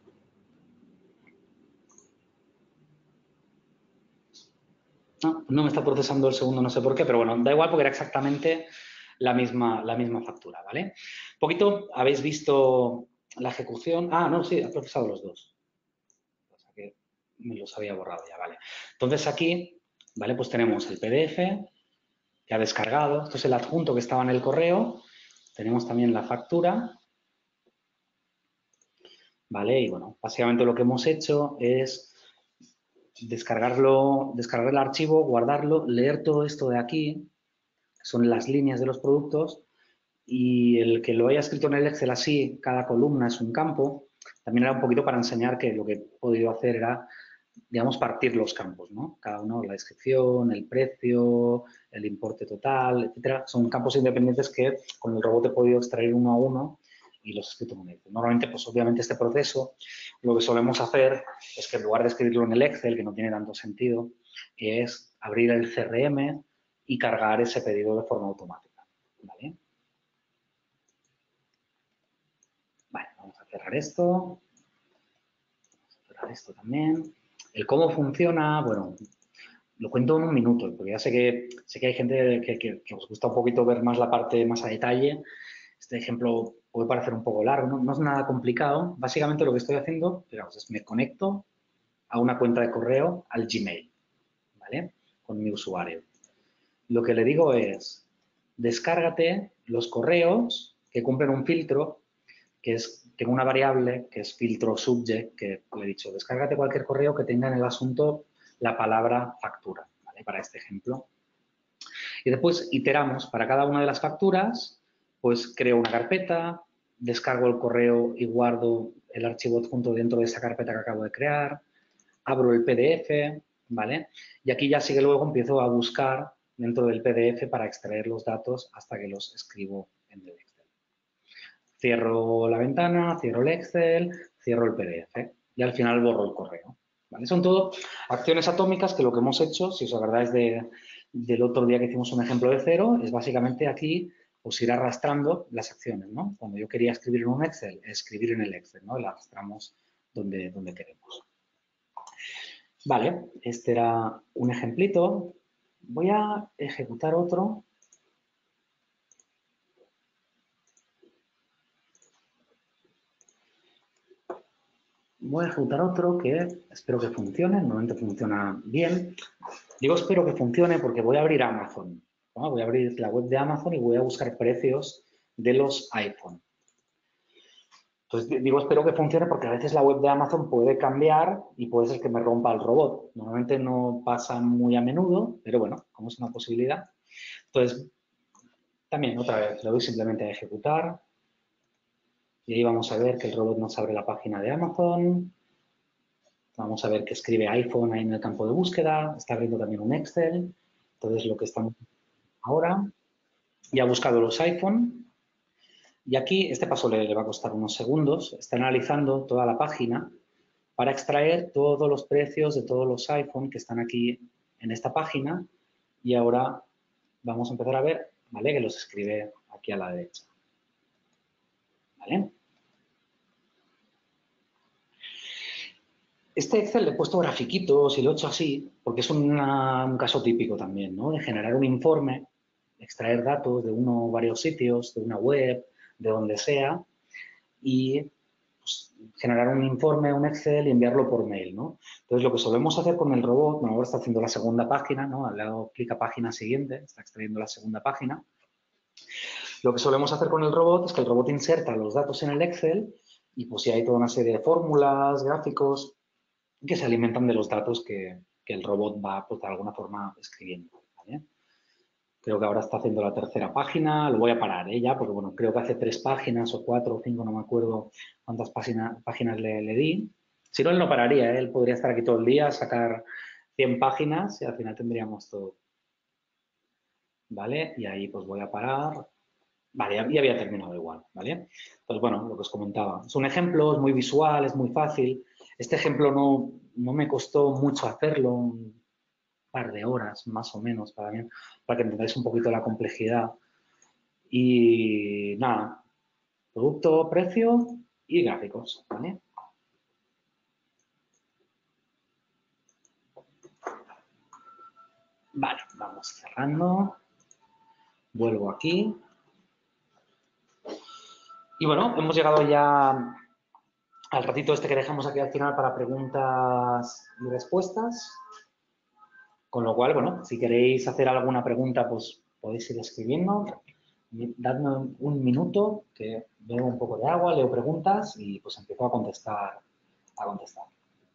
No, no me está procesando el segundo, no sé por qué, pero bueno, da igual porque era exactamente la misma, la misma factura, ¿vale? Un poquito, habéis visto la ejecución. Ah, no, sí, ha procesado los dos. O sea que me los había borrado ya, ¿vale? Entonces aquí, ¿vale? Pues tenemos el P D F que ha descargado. Esto es el adjunto que estaba en el correo. Tenemos también la factura, ¿vale? Y bueno, básicamente lo que hemos hecho es descargarlo, descargar el archivo, guardarlo, leer todo esto de aquí, que son las líneas de los productos, y el que lo haya escrito en el Excel así, cada columna es un campo, también era un poquito para enseñar que lo que he podido hacer era, digamos, partir los campos, ¿no? Cada uno, la descripción, el precio, el importe total, etcétera. Son campos independientes que con el robot he podido extraer uno a uno y los he escrito en un Excel. Normalmente, pues obviamente este proceso, lo que solemos hacer es que en lugar de escribirlo en el Excel, que no tiene tanto sentido, es abrir el C R M y cargar ese pedido de forma automática, ¿vale? Vale, vamos a cerrar esto. Vamos a quitar esto también. El cómo funciona, bueno, lo cuento en un minuto, porque ya sé que, sé que hay gente que, que, que os gusta un poquito ver más la parte más a detalle. Este ejemplo puede parecer un poco largo, ¿no? No es nada complicado. Básicamente lo que estoy haciendo, digamos, es me conecto a una cuenta de correo al Gmail, ¿vale? Con mi usuario. Lo que le digo es, descárgate los correos que cumplen un filtro, que es, tengo una variable que es filtro subject, que le he dicho, descárgate cualquier correo que tenga en el asunto la palabra factura, ¿vale? Para este ejemplo. Y después iteramos para cada una de las facturas, pues creo una carpeta, descargo el correo y guardo el archivo adjunto dentro de esa carpeta que acabo de crear, abro el P D F, ¿vale? Y aquí ya sí que luego empiezo a buscar dentro del P D F para extraer los datos hasta que los escribo en el Excel. Cierro la ventana, cierro el Excel, cierro el P D F y al final borro el correo, ¿vale? Son todo acciones atómicas que lo que hemos hecho, si os acordáis de, del otro día que hicimos un ejemplo de cero, es básicamente aquí pues ir arrastrando las acciones, ¿no? Cuando yo quería escribir en un Excel, escribir en el Excel, ¿no? Y la arrastramos donde, donde queremos. Vale, este era un ejemplito. Voy a ejecutar otro. Voy a ejecutar otro que espero que funcione. Normalmente funciona bien. Digo espero que funcione porque voy a abrir Amazon, ¿no? Voy a abrir la web de Amazon y voy a buscar precios de los iPhone. Entonces digo espero que funcione porque a veces la web de Amazon puede cambiar y puede ser que me rompa el robot. Normalmente no pasa muy a menudo, pero bueno, como es una posibilidad. Entonces, también otra vez le doy simplemente a ejecutar. Y ahí vamos a ver que el robot nos abre la página de Amazon. Vamos a ver que escribe iPhone ahí en el campo de búsqueda. Está abriendo también un Excel. Entonces, lo que estamos ahora, ya ha buscado los iPhone. Y aquí, este paso le, le va a costar unos segundos. Está analizando toda la página para extraer todos los precios de todos los iPhone que están aquí en esta página. Y ahora vamos a empezar a ver, ¿vale? Que los escribe aquí a la derecha. ¿Vale? Este Excel le he puesto grafiquitos y lo he hecho así porque es una, un caso típico también, ¿no? De generar un informe, extraer datos de uno o varios sitios, de una web, de donde sea, y pues, generar un informe, un Excel y enviarlo por mail, ¿no? Entonces, lo que solemos hacer con el robot, bueno, ahora está haciendo la segunda página, ¿no? Al lado clic a página siguiente, está extrayendo la segunda página. Lo que solemos hacer con el robot es que el robot inserta los datos en el Excel y pues ya hay toda una serie de fórmulas, gráficos, que se alimentan de los datos que, que el robot va, pues, de alguna forma escribiendo, ¿vale? Creo que ahora está haciendo la tercera página, lo voy a parar, ¿eh? Ya, porque, bueno, creo que hace tres páginas o cuatro o cinco, no me acuerdo cuántas página, páginas le, le di. Si no, él no pararía, ¿eh? Él podría estar aquí todo el día, sacar cien páginas y al final tendríamos todo, ¿vale? Y ahí, pues, voy a parar. Vale, ya, ya había terminado igual, ¿vale? Entonces, bueno, lo que os comentaba. Es un ejemplo, es muy visual, es muy fácil. Este ejemplo no, no me costó mucho hacerlo, un par de horas más o menos para, mí, para que entendáis un poquito la complejidad. Y nada, producto, precio y gráficos, ¿vale? Vale, vamos cerrando. Vuelvo aquí. Y bueno, hemos llegado ya al ratito este que dejamos aquí al final para preguntas y respuestas. Con lo cual, bueno, si queréis hacer alguna pregunta, pues podéis ir escribiendo. Dadme un minuto, que bebo un poco de agua, leo preguntas y pues empiezo a contestar, a contestar.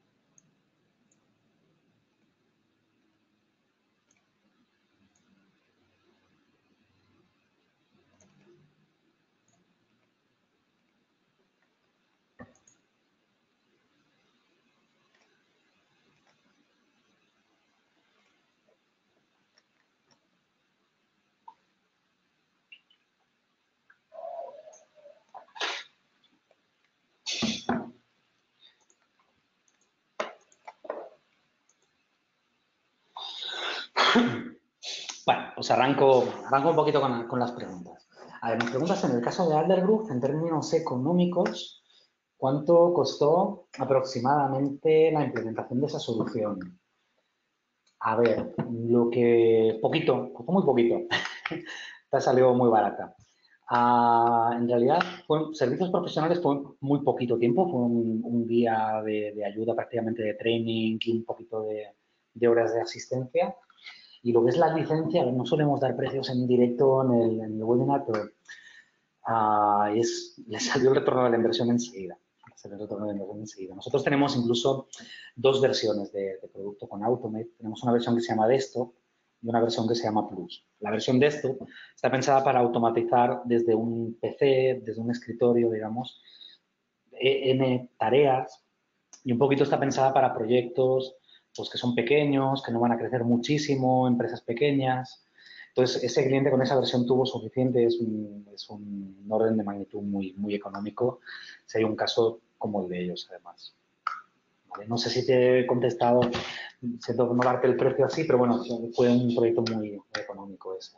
Bueno, pues arranco, arranco un poquito con, con las preguntas. A ver, mis preguntas en el caso de Aldergroup, en términos económicos, ¿Cuánto costó aproximadamente la implementación de esa solución? A ver, lo que... Poquito, costó muy poquito. Te ha salido muy barata. Uh, en realidad, fue, servicios profesionales fue muy poquito tiempo, fue un, un día de, de ayuda prácticamente de training y un poquito de, de horas de asistencia. Y lo que es la licencia, no solemos dar precios en directo en el, en el webinar, pero uh, es, le salió el retorno de la inversión enseguida. Le salió el retorno de la inversión enseguida. Nosotros tenemos incluso dos versiones de, de producto con Automate. Tenemos una versión que se llama Desktop y una versión que se llama Plus. La versión Desktop está pensada para automatizar desde un P C, desde un escritorio, digamos, N tareas, y un poquito está pensada para proyectos pues, que son pequeños, que no van a crecer muchísimo, empresas pequeñas. Entonces, ese cliente con esa versión tuvo suficiente, es un, es un orden de magnitud muy, muy económico, si hay un caso como el de ellos, además. ¿Vale? No sé si te he contestado, siento no darte el precio así, pero bueno, fue un proyecto muy, muy económico ese.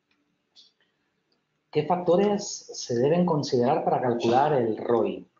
¿Qué factores se deben considerar para calcular el R O I?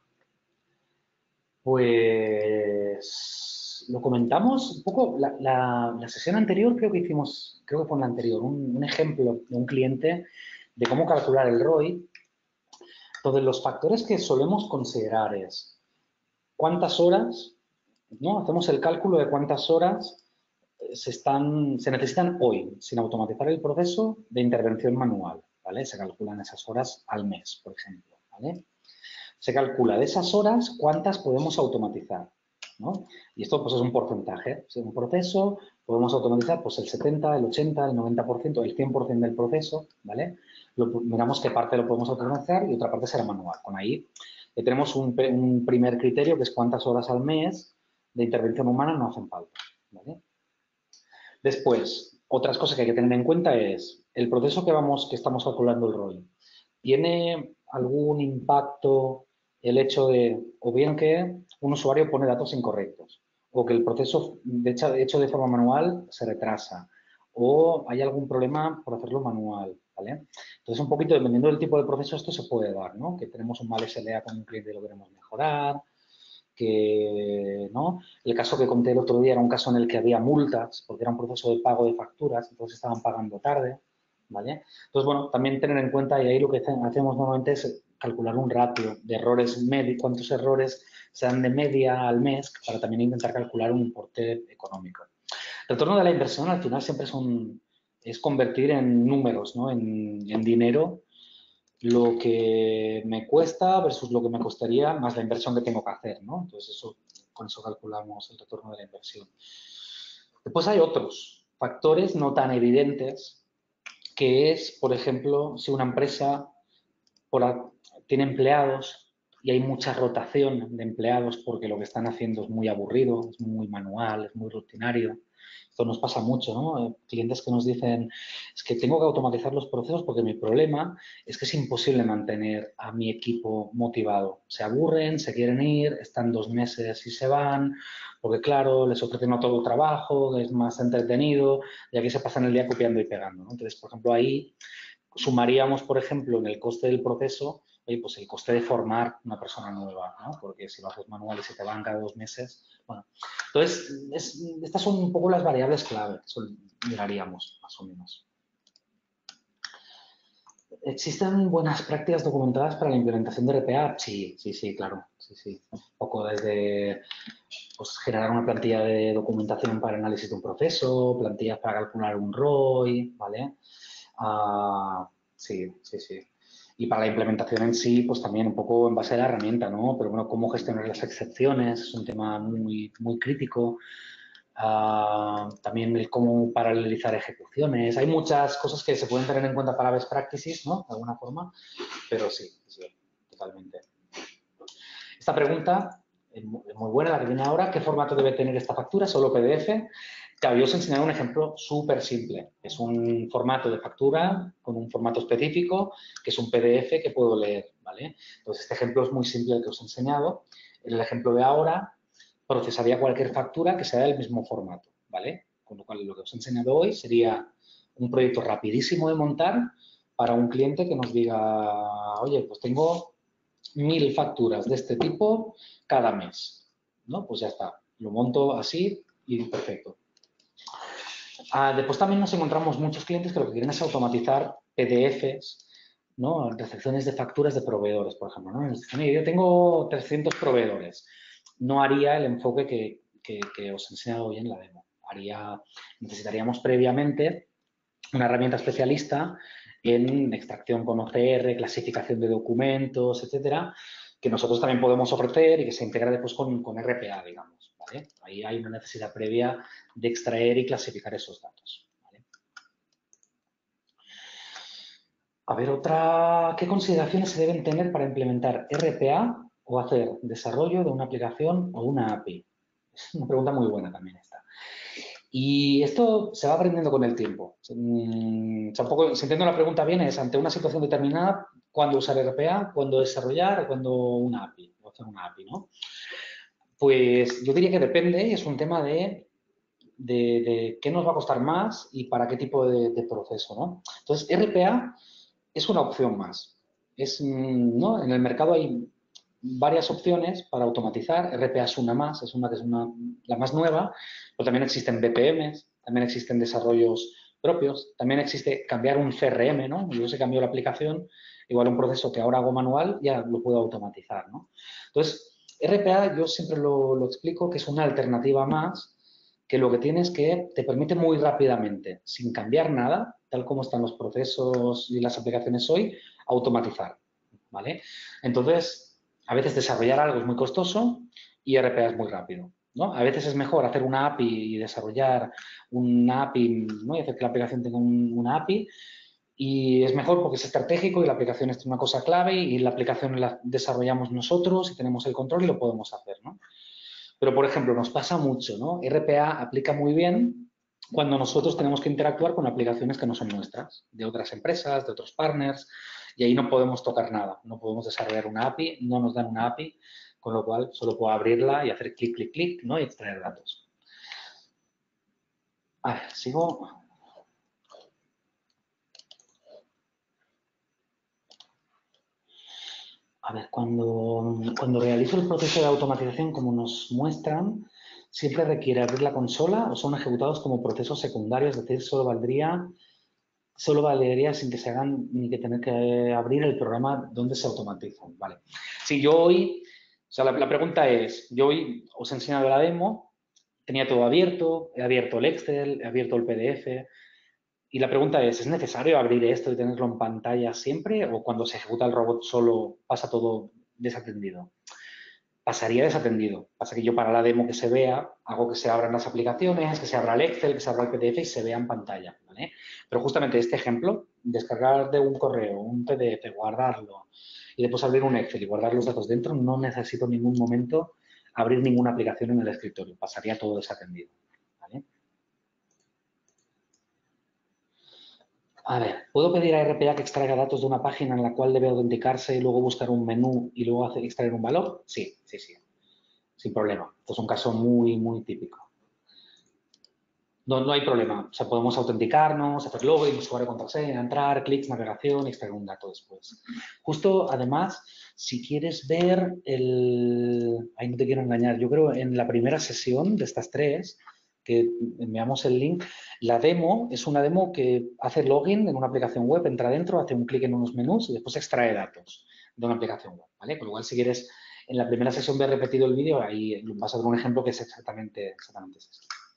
Pues lo comentamos un poco, la, la, la sesión anterior creo que hicimos, creo que fue en la anterior, un, un ejemplo de un cliente de cómo calcular el R O I. Entonces, los factores que solemos considerar es cuántas horas, ¿no? Hacemos el cálculo de cuántas horas se, están, se necesitan hoy, sin automatizar el proceso, de intervención manual, ¿vale? Se calculan esas horas al mes, por ejemplo, ¿vale? Se calcula de esas horas cuántas podemos automatizar, ¿no? Y esto pues es un porcentaje. Si es un proceso, podemos automatizar pues el setenta, el ochenta, el noventa por ciento, el cien por ciento del proceso, ¿vale? Lo, miramos qué parte lo podemos automatizar y otra parte será manual. Con ahí eh, tenemos un, un primer criterio que es cuántas horas al mes de intervención humana no hacen falta, ¿vale? Después, otras cosas que hay que tener en cuenta es el proceso que, vamos, que estamos calculando el R O I. ¿Tiene algún impacto el hecho de, o bien que un usuario pone datos incorrectos, o que el proceso de hecho, hecho de forma manual se retrasa, o hay algún problema por hacerlo manual, ¿vale? Entonces, un poquito dependiendo del tipo de proceso, esto se puede dar, ¿no? Que tenemos un mal S L A con un cliente y lo queremos mejorar, que, ¿no? El caso que conté el otro día era un caso en el que había multas, porque era un proceso de pago de facturas, entonces estaban pagando tarde, ¿vale? Entonces, bueno, también tener en cuenta, y ahí lo que hacemos normalmente es calcular un ratio de errores medios, cuántos errores se dan de media al mes, para también intentar calcular un importe económico. El retorno de la inversión al final siempre es, un, es convertir en números, ¿no? En, en dinero lo que me cuesta versus lo que me costaría más la inversión que tengo que hacer, ¿no? Entonces, eso, con eso calculamos el retorno de la inversión. Después hay otros factores no tan evidentes, que es, por ejemplo, si una empresa por la, tiene empleados y hay mucha rotación de empleados porque lo que están haciendo es muy aburrido, es muy manual, es muy rutinario. Esto nos pasa mucho, ¿no? Clientes que nos dicen, es que tengo que automatizar los procesos porque mi problema es que es imposible mantener a mi equipo motivado. Se aburren, se quieren ir, están dos meses y se van, porque claro, les ofrecen otro trabajo, es más entretenido, y aquí se pasan el día copiando y pegando, ¿no? Entonces, por ejemplo, ahí sumaríamos, por ejemplo, en el coste del proceso, oye, pues el coste de formar una persona nueva, ¿no? Porque si lo haces manual y se te van cada dos meses, bueno. Entonces, es, estas son un poco las variables clave, son, miraríamos más o menos. ¿Existen buenas prácticas documentadas para la implementación de R P A? Sí, sí, sí, claro. Sí, sí. Un poco desde pues, generar una plantilla de documentación para análisis de un proceso, plantillas para calcular un R O I, ¿vale? Uh, sí, sí, sí. Y para la implementación en sí, pues también un poco en base a la herramienta, ¿no? Pero bueno, cómo gestionar las excepciones es un tema muy, muy crítico. Uh, también el cómo paralelizar ejecuciones. Hay muchas cosas que se pueden tener en cuenta para best practices, ¿no? De alguna forma, pero sí, sí, totalmente. Esta pregunta es muy buena, la que viene ahora. ¿Qué formato debe tener esta factura? ¿Solo P D F? Claro, yo os he enseñado un ejemplo súper simple. Es un formato de factura con un formato específico, que es un P D F que puedo leer, ¿vale? Entonces, este ejemplo es muy simple el que os he enseñado. En el ejemplo de ahora, procesaría cualquier factura que sea del mismo formato, ¿vale? Con lo cual, lo que os he enseñado hoy sería un proyecto rapidísimo de montar para un cliente que nos diga, oye, pues tengo mil facturas de este tipo cada mes, ¿no? Pues ya está, lo monto así y perfecto. Ah, después también nos encontramos muchos clientes que lo que quieren es automatizar P D Fs, ¿no? Recepciones de facturas de proveedores, por ejemplo, ¿no? Yo tengo trescientos proveedores. No haría el enfoque que, que, que os he enseñado hoy en la demo. Haría, necesitaríamos previamente una herramienta especialista en extracción con O C R, clasificación de documentos, etcétera, que nosotros también podemos ofrecer y que se integra después con, con R P A, digamos, ¿vale? Ahí hay una necesidad previa de extraer y clasificar esos datos, ¿vale? A ver, otra, ¿qué consideraciones se deben tener para implementar R P A o hacer desarrollo de una aplicación o una A P I? Es una pregunta muy buena también esta. Y esto se va aprendiendo con el tiempo. Mm, o sea, un poco, si entiendo la pregunta bien, es ante una situación determinada, ¿cuándo usar R P A, cuándo desarrollar o cuándo una A P I? O hacer una A P I, ¿no? Pues yo diría que depende y es un tema de, de, de qué nos va a costar más y para qué tipo de, de proceso, ¿no? Entonces, R P A es una opción más. Es, ¿no? En el mercado hay varias opciones para automatizar. R P A es una más, es una que es una, la más nueva, pero también existen B P Ms, también existen desarrollos propios, también existe cambiar un C R M, ¿no? Yo se cambió la aplicación, igual un proceso que ahora hago manual, ya lo puedo automatizar, ¿no? Entonces, R P A yo siempre lo, lo explico que es una alternativa más que lo que tiene es que te permite muy rápidamente, sin cambiar nada, tal como están los procesos y las aplicaciones hoy, automatizar, ¿vale? Entonces, a veces desarrollar algo es muy costoso y R P A es muy rápido, ¿no? A veces es mejor hacer una A P I y desarrollar una A P I, ¿no? Y hacer que la aplicación tenga un, una A P I y es mejor porque es estratégico y la aplicación es una cosa clave y la aplicación la desarrollamos nosotros y tenemos el control y lo podemos hacer, ¿no? Pero, por ejemplo, nos pasa mucho, ¿no? R P A aplica muy bien cuando nosotros tenemos que interactuar con aplicaciones que no son nuestras, de otras empresas, de otros partners, y ahí no podemos tocar nada. No podemos desarrollar una A P I, no nos dan una A P I, con lo cual solo puedo abrirla y hacer clic, clic, clic, ¿no? Y extraer datos. A ver, sigo. A ver, cuando, cuando realizo el proceso de automatización como nos muestran, siempre requiere abrir la consola o son ejecutados como procesos secundarios, es decir, solo valdría, solo valería sin que se hagan ni que tener que abrir el programa donde se automatizan. Vale. Si yo hoy, o sea, la, la pregunta es, yo hoy os he enseñado la demo, tenía todo abierto, he abierto el Excel, he abierto el P D F, y la pregunta es, ¿es necesario abrir esto y tenerlo en pantalla siempre o cuando se ejecuta el robot solo pasa todo desatendido? Pasaría desatendido. Pasa que yo para la demo que se vea, hago que se abran las aplicaciones, que se abra el Excel, que se abra el P D F y se vea en pantalla, ¿vale? Pero justamente este ejemplo, descargar de un correo, un P D F, guardarlo y después abrir un Excel y guardar los datos dentro, no necesito en ningún momento abrir ninguna aplicación en el escritorio. Pasaría todo desatendido, ¿vale? A ver, ¿puedo pedir a R P A que extraiga datos de una página en la cual debe autenticarse y luego buscar un menú y luego hacer, extraer un valor? Sí, sí, sí, sin problema. Esto es un caso muy, muy típico. No, no hay problema. O sea, podemos autenticarnos, hacer login, usuario, contraseña, entrar, clics, navegación y extraer un dato después. Justo, además, si quieres ver el... Ahí no te quiero engañar. Yo creo en la primera sesión de estas tres, que enviamos el link, la demo es una demo que hace login en una aplicación web, entra dentro, hace un clic en unos menús y después extrae datos de una aplicación web, ¿vale? Con lo cual, si quieres en la primera sesión ver repetido el vídeo, ahí vas a ver un ejemplo que es exactamente, exactamente eso.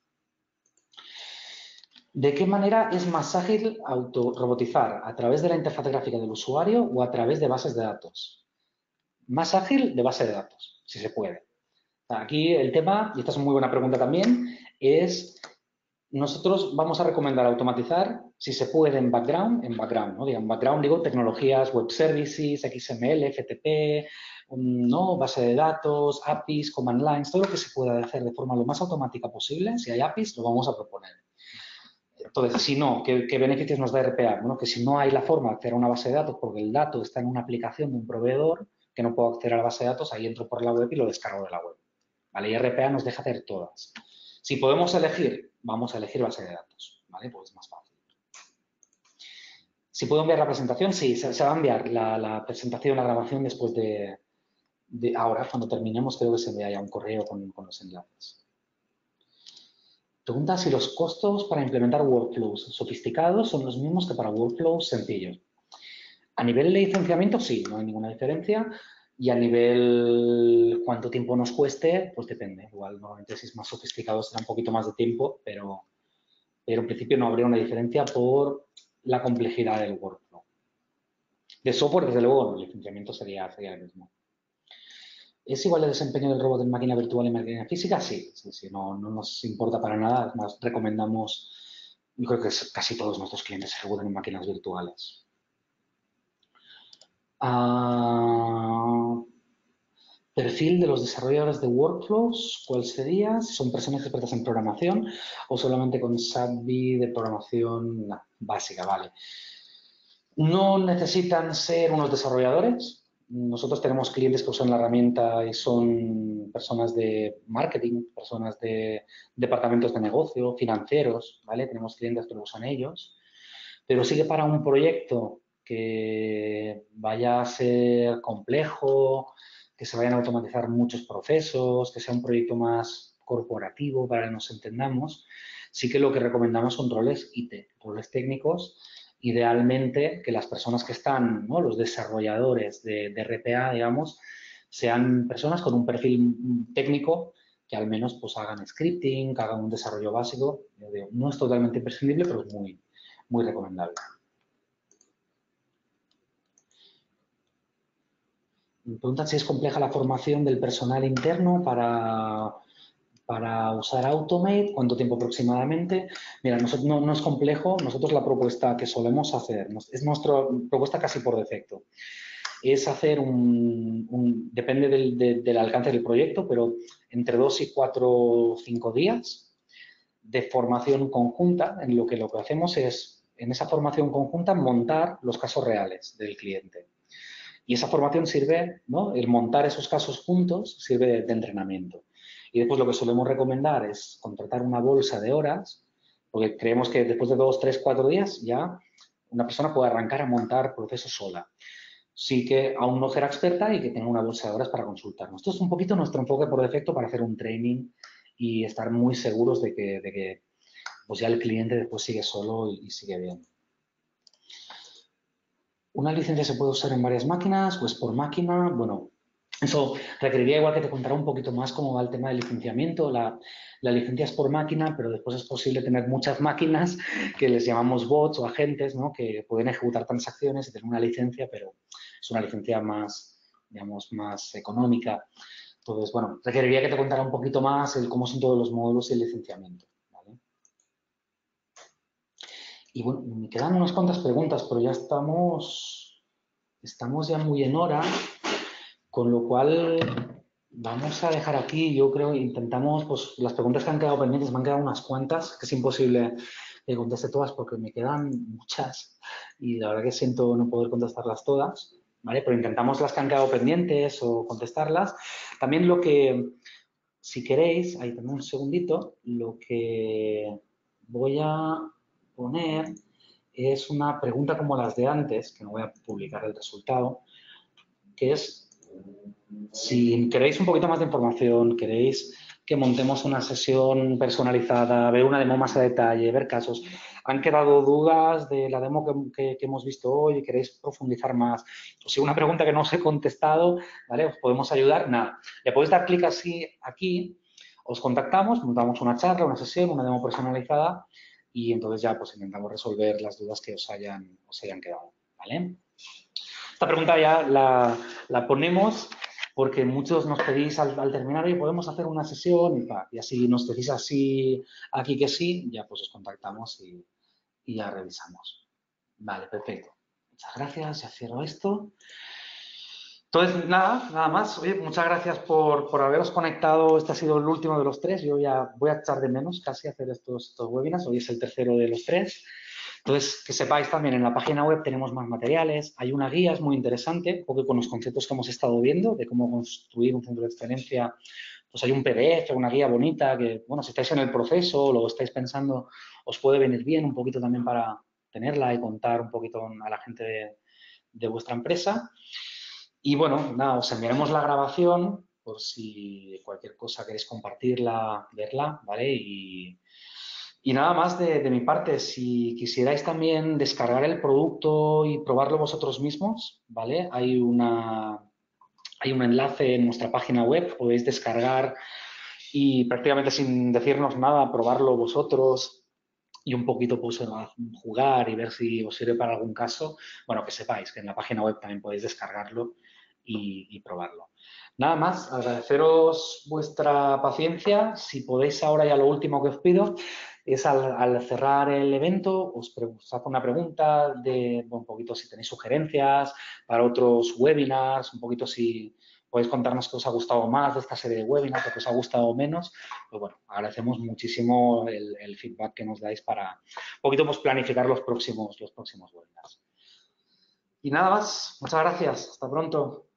¿De qué manera es más ágil autorrobotizar? ¿A través de la interfaz gráfica del usuario o a través de bases de datos? Más ágil de base de datos, si se puede. Aquí el tema, y esta es una muy buena pregunta también, es nosotros vamos a recomendar automatizar, si se puede, en background, en background, ¿no? En background digo tecnologías, web services, X M L, F T P, ¿no? Base de datos, A P Is, command lines, todo lo que se pueda hacer de forma lo más automática posible. Si hay A P Is, lo vamos a proponer. Entonces, si no, ¿qué, qué beneficios nos da R P A? Bueno, que si no hay la forma de acceder a una base de datos porque el dato está en una aplicación de un proveedor que no puedo acceder a la base de datos, ahí entro por la web y lo descargo de la web. ¿Vale? Y R P A nos deja hacer todas. Si podemos elegir, vamos a elegir base de datos, ¿vale? Pues es más fácil. Si puedo enviar la presentación, sí, se, se va a enviar la, la presentación, la grabación después de, de ahora, cuando terminemos, creo que se enviará un correo con, con los enlaces. Pregunta si los costos para implementar workflows sofisticados son los mismos que para workflows sencillos. A nivel de licenciamiento, sí, no hay ninguna diferencia. Y a nivel cuánto tiempo nos cueste, pues depende. Igual, normalmente si es más sofisticado será un poquito más de tiempo, pero, pero en principio no habría una diferencia por la complejidad del workflow. De software, desde luego, el licenciamiento sería, sería el mismo. ¿Es igual el desempeño del robot en máquina virtual y en máquina física? Sí, sí, sí, no, no nos importa para nada. Además, recomendamos, yo creo que casi todos nuestros clientes se ejecutan en máquinas virtuales. Uh, perfil de los desarrolladores de workflows, ¿cuál sería? Si son personas expertas en programación o solamente con S A P de programación básica, vale. No necesitan ser unos desarrolladores. Nosotros tenemos clientes que usan la herramienta y son personas de marketing, personas de departamentos de negocio, financieros, ¿vale? Tenemos clientes que lo usan ellos. Pero sí que para un proyecto que vaya a ser complejo, que se vayan a automatizar muchos procesos, que sea un proyecto más corporativo para que nos entendamos, sí que lo que recomendamos son roles I T, roles técnicos. Idealmente que las personas que están, ¿no? Los desarrolladores de, de R P A, digamos, sean personas con un perfil técnico que al menos pues hagan scripting, que hagan un desarrollo básico. No es totalmente imprescindible, pero es muy, muy recomendable. Me preguntan si es compleja la formación del personal interno para, para usar Automate, cuánto tiempo aproximadamente. Mira, nosotros, no, no es complejo, nosotros la propuesta que solemos hacer, es nuestra propuesta casi por defecto, es hacer un, un depende del, de, del alcance del proyecto, pero entre dos y cuatro o cinco días de formación conjunta, en lo que lo que hacemos es, en esa formación conjunta, montar los casos reales del cliente. Y esa formación sirve, ¿no? El montar esos casos juntos sirve de, de entrenamiento. Y después lo que solemos recomendar es contratar una bolsa de horas, porque creemos que después de dos, tres, cuatro días ya una persona puede arrancar a montar procesos sola. Sí que aún no será experta y que tenga una bolsa de horas para consultarnos. Esto es un poquito nuestro enfoque por defecto para hacer un training y estar muy seguros de que, de que pues ya el cliente después sigue solo y, y sigue bien. ¿Una licencia se puede usar en varias máquinas o es por máquina? Bueno, eso requeriría igual que te contara un poquito más cómo va el tema del licenciamiento. La, la licencia es por máquina, pero después es posible tener muchas máquinas que les llamamos bots o agentes, ¿no? Que pueden ejecutar transacciones y tener una licencia, pero es una licencia más, digamos, más económica. Entonces, bueno, requeriría que te contara un poquito más el cómo son todos los módulos y el licenciamiento. ¿Vale? Y bueno, me quedan unas cuantas preguntas, pero ya estamos, estamos ya muy en hora, con lo cual vamos a dejar aquí. Yo creo que intentamos, pues las preguntas que han quedado pendientes, me han quedado unas cuantas, que es imposible que conteste todas porque me quedan muchas y la verdad que siento no poder contestarlas todas, ¿vale? Pero intentamos las que han quedado pendientes o contestarlas. También lo que, si queréis, ahí tengo un segundito, lo que voy a poner es una pregunta como las de antes, que no voy a publicar el resultado, que es, si queréis un poquito más de información, queréis que montemos una sesión personalizada, ver una demo más a detalle, ver casos, han quedado dudas de la demo que, que, que hemos visto hoy, queréis profundizar más, o si una pregunta que no os he contestado, ¿vale? Os podemos ayudar, nada, le podéis dar clic así aquí, os contactamos, montamos una charla, una sesión, una demo personalizada y entonces ya pues intentamos resolver las dudas que os hayan, os hayan quedado, ¿vale? Esta pregunta ya la, la ponemos porque muchos nos pedís al, al terminar y podemos hacer una sesión y, pa, y así nos decís así aquí que sí, ya pues os contactamos y, y ya revisamos. Vale, perfecto. Muchas gracias, ya cierro esto. Entonces, nada, nada más. Oye, muchas gracias por, por haberos conectado. Este ha sido el último de los tres. Yo ya voy a echar de menos casi hacer estos, estos webinars. Hoy es el tercero de los tres. Entonces, que sepáis también, en la página web tenemos más materiales. Hay una guía, es muy interesante, un poco con los conceptos que hemos estado viendo de cómo construir un centro de excelencia. Pues hay un P D F, una guía bonita que, bueno, si estáis en el proceso o lo estáis pensando, os puede venir bien un poquito también para tenerla y contar un poquito a la gente de, de vuestra empresa. Y bueno, nada, os enviaremos la grabación por si cualquier cosa queréis compartirla, verla, ¿vale? Y, y nada más de, de mi parte, si quisierais también descargar el producto y probarlo vosotros mismos, ¿vale? Hay una, hay un enlace en nuestra página web, podéis descargar y prácticamente sin decirnos nada, probarlo vosotros y un poquito pues, a jugar y ver si os sirve para algún caso. Bueno, que sepáis que en la página web también podéis descargarlo y, y probarlo. Nada más, agradeceros vuestra paciencia. Si podéis ahora ya lo último que os pido es al, al cerrar el evento, os, os hago una pregunta de un poquito si tenéis sugerencias para otros webinars, un poquito si podéis contarnos qué os ha gustado más de esta serie de webinars o qué os ha gustado menos. Pues bueno, agradecemos muchísimo el, el feedback que nos dais para un poquito pues, planificar los próximos, los próximos webinars. Y nada más, muchas gracias, hasta pronto.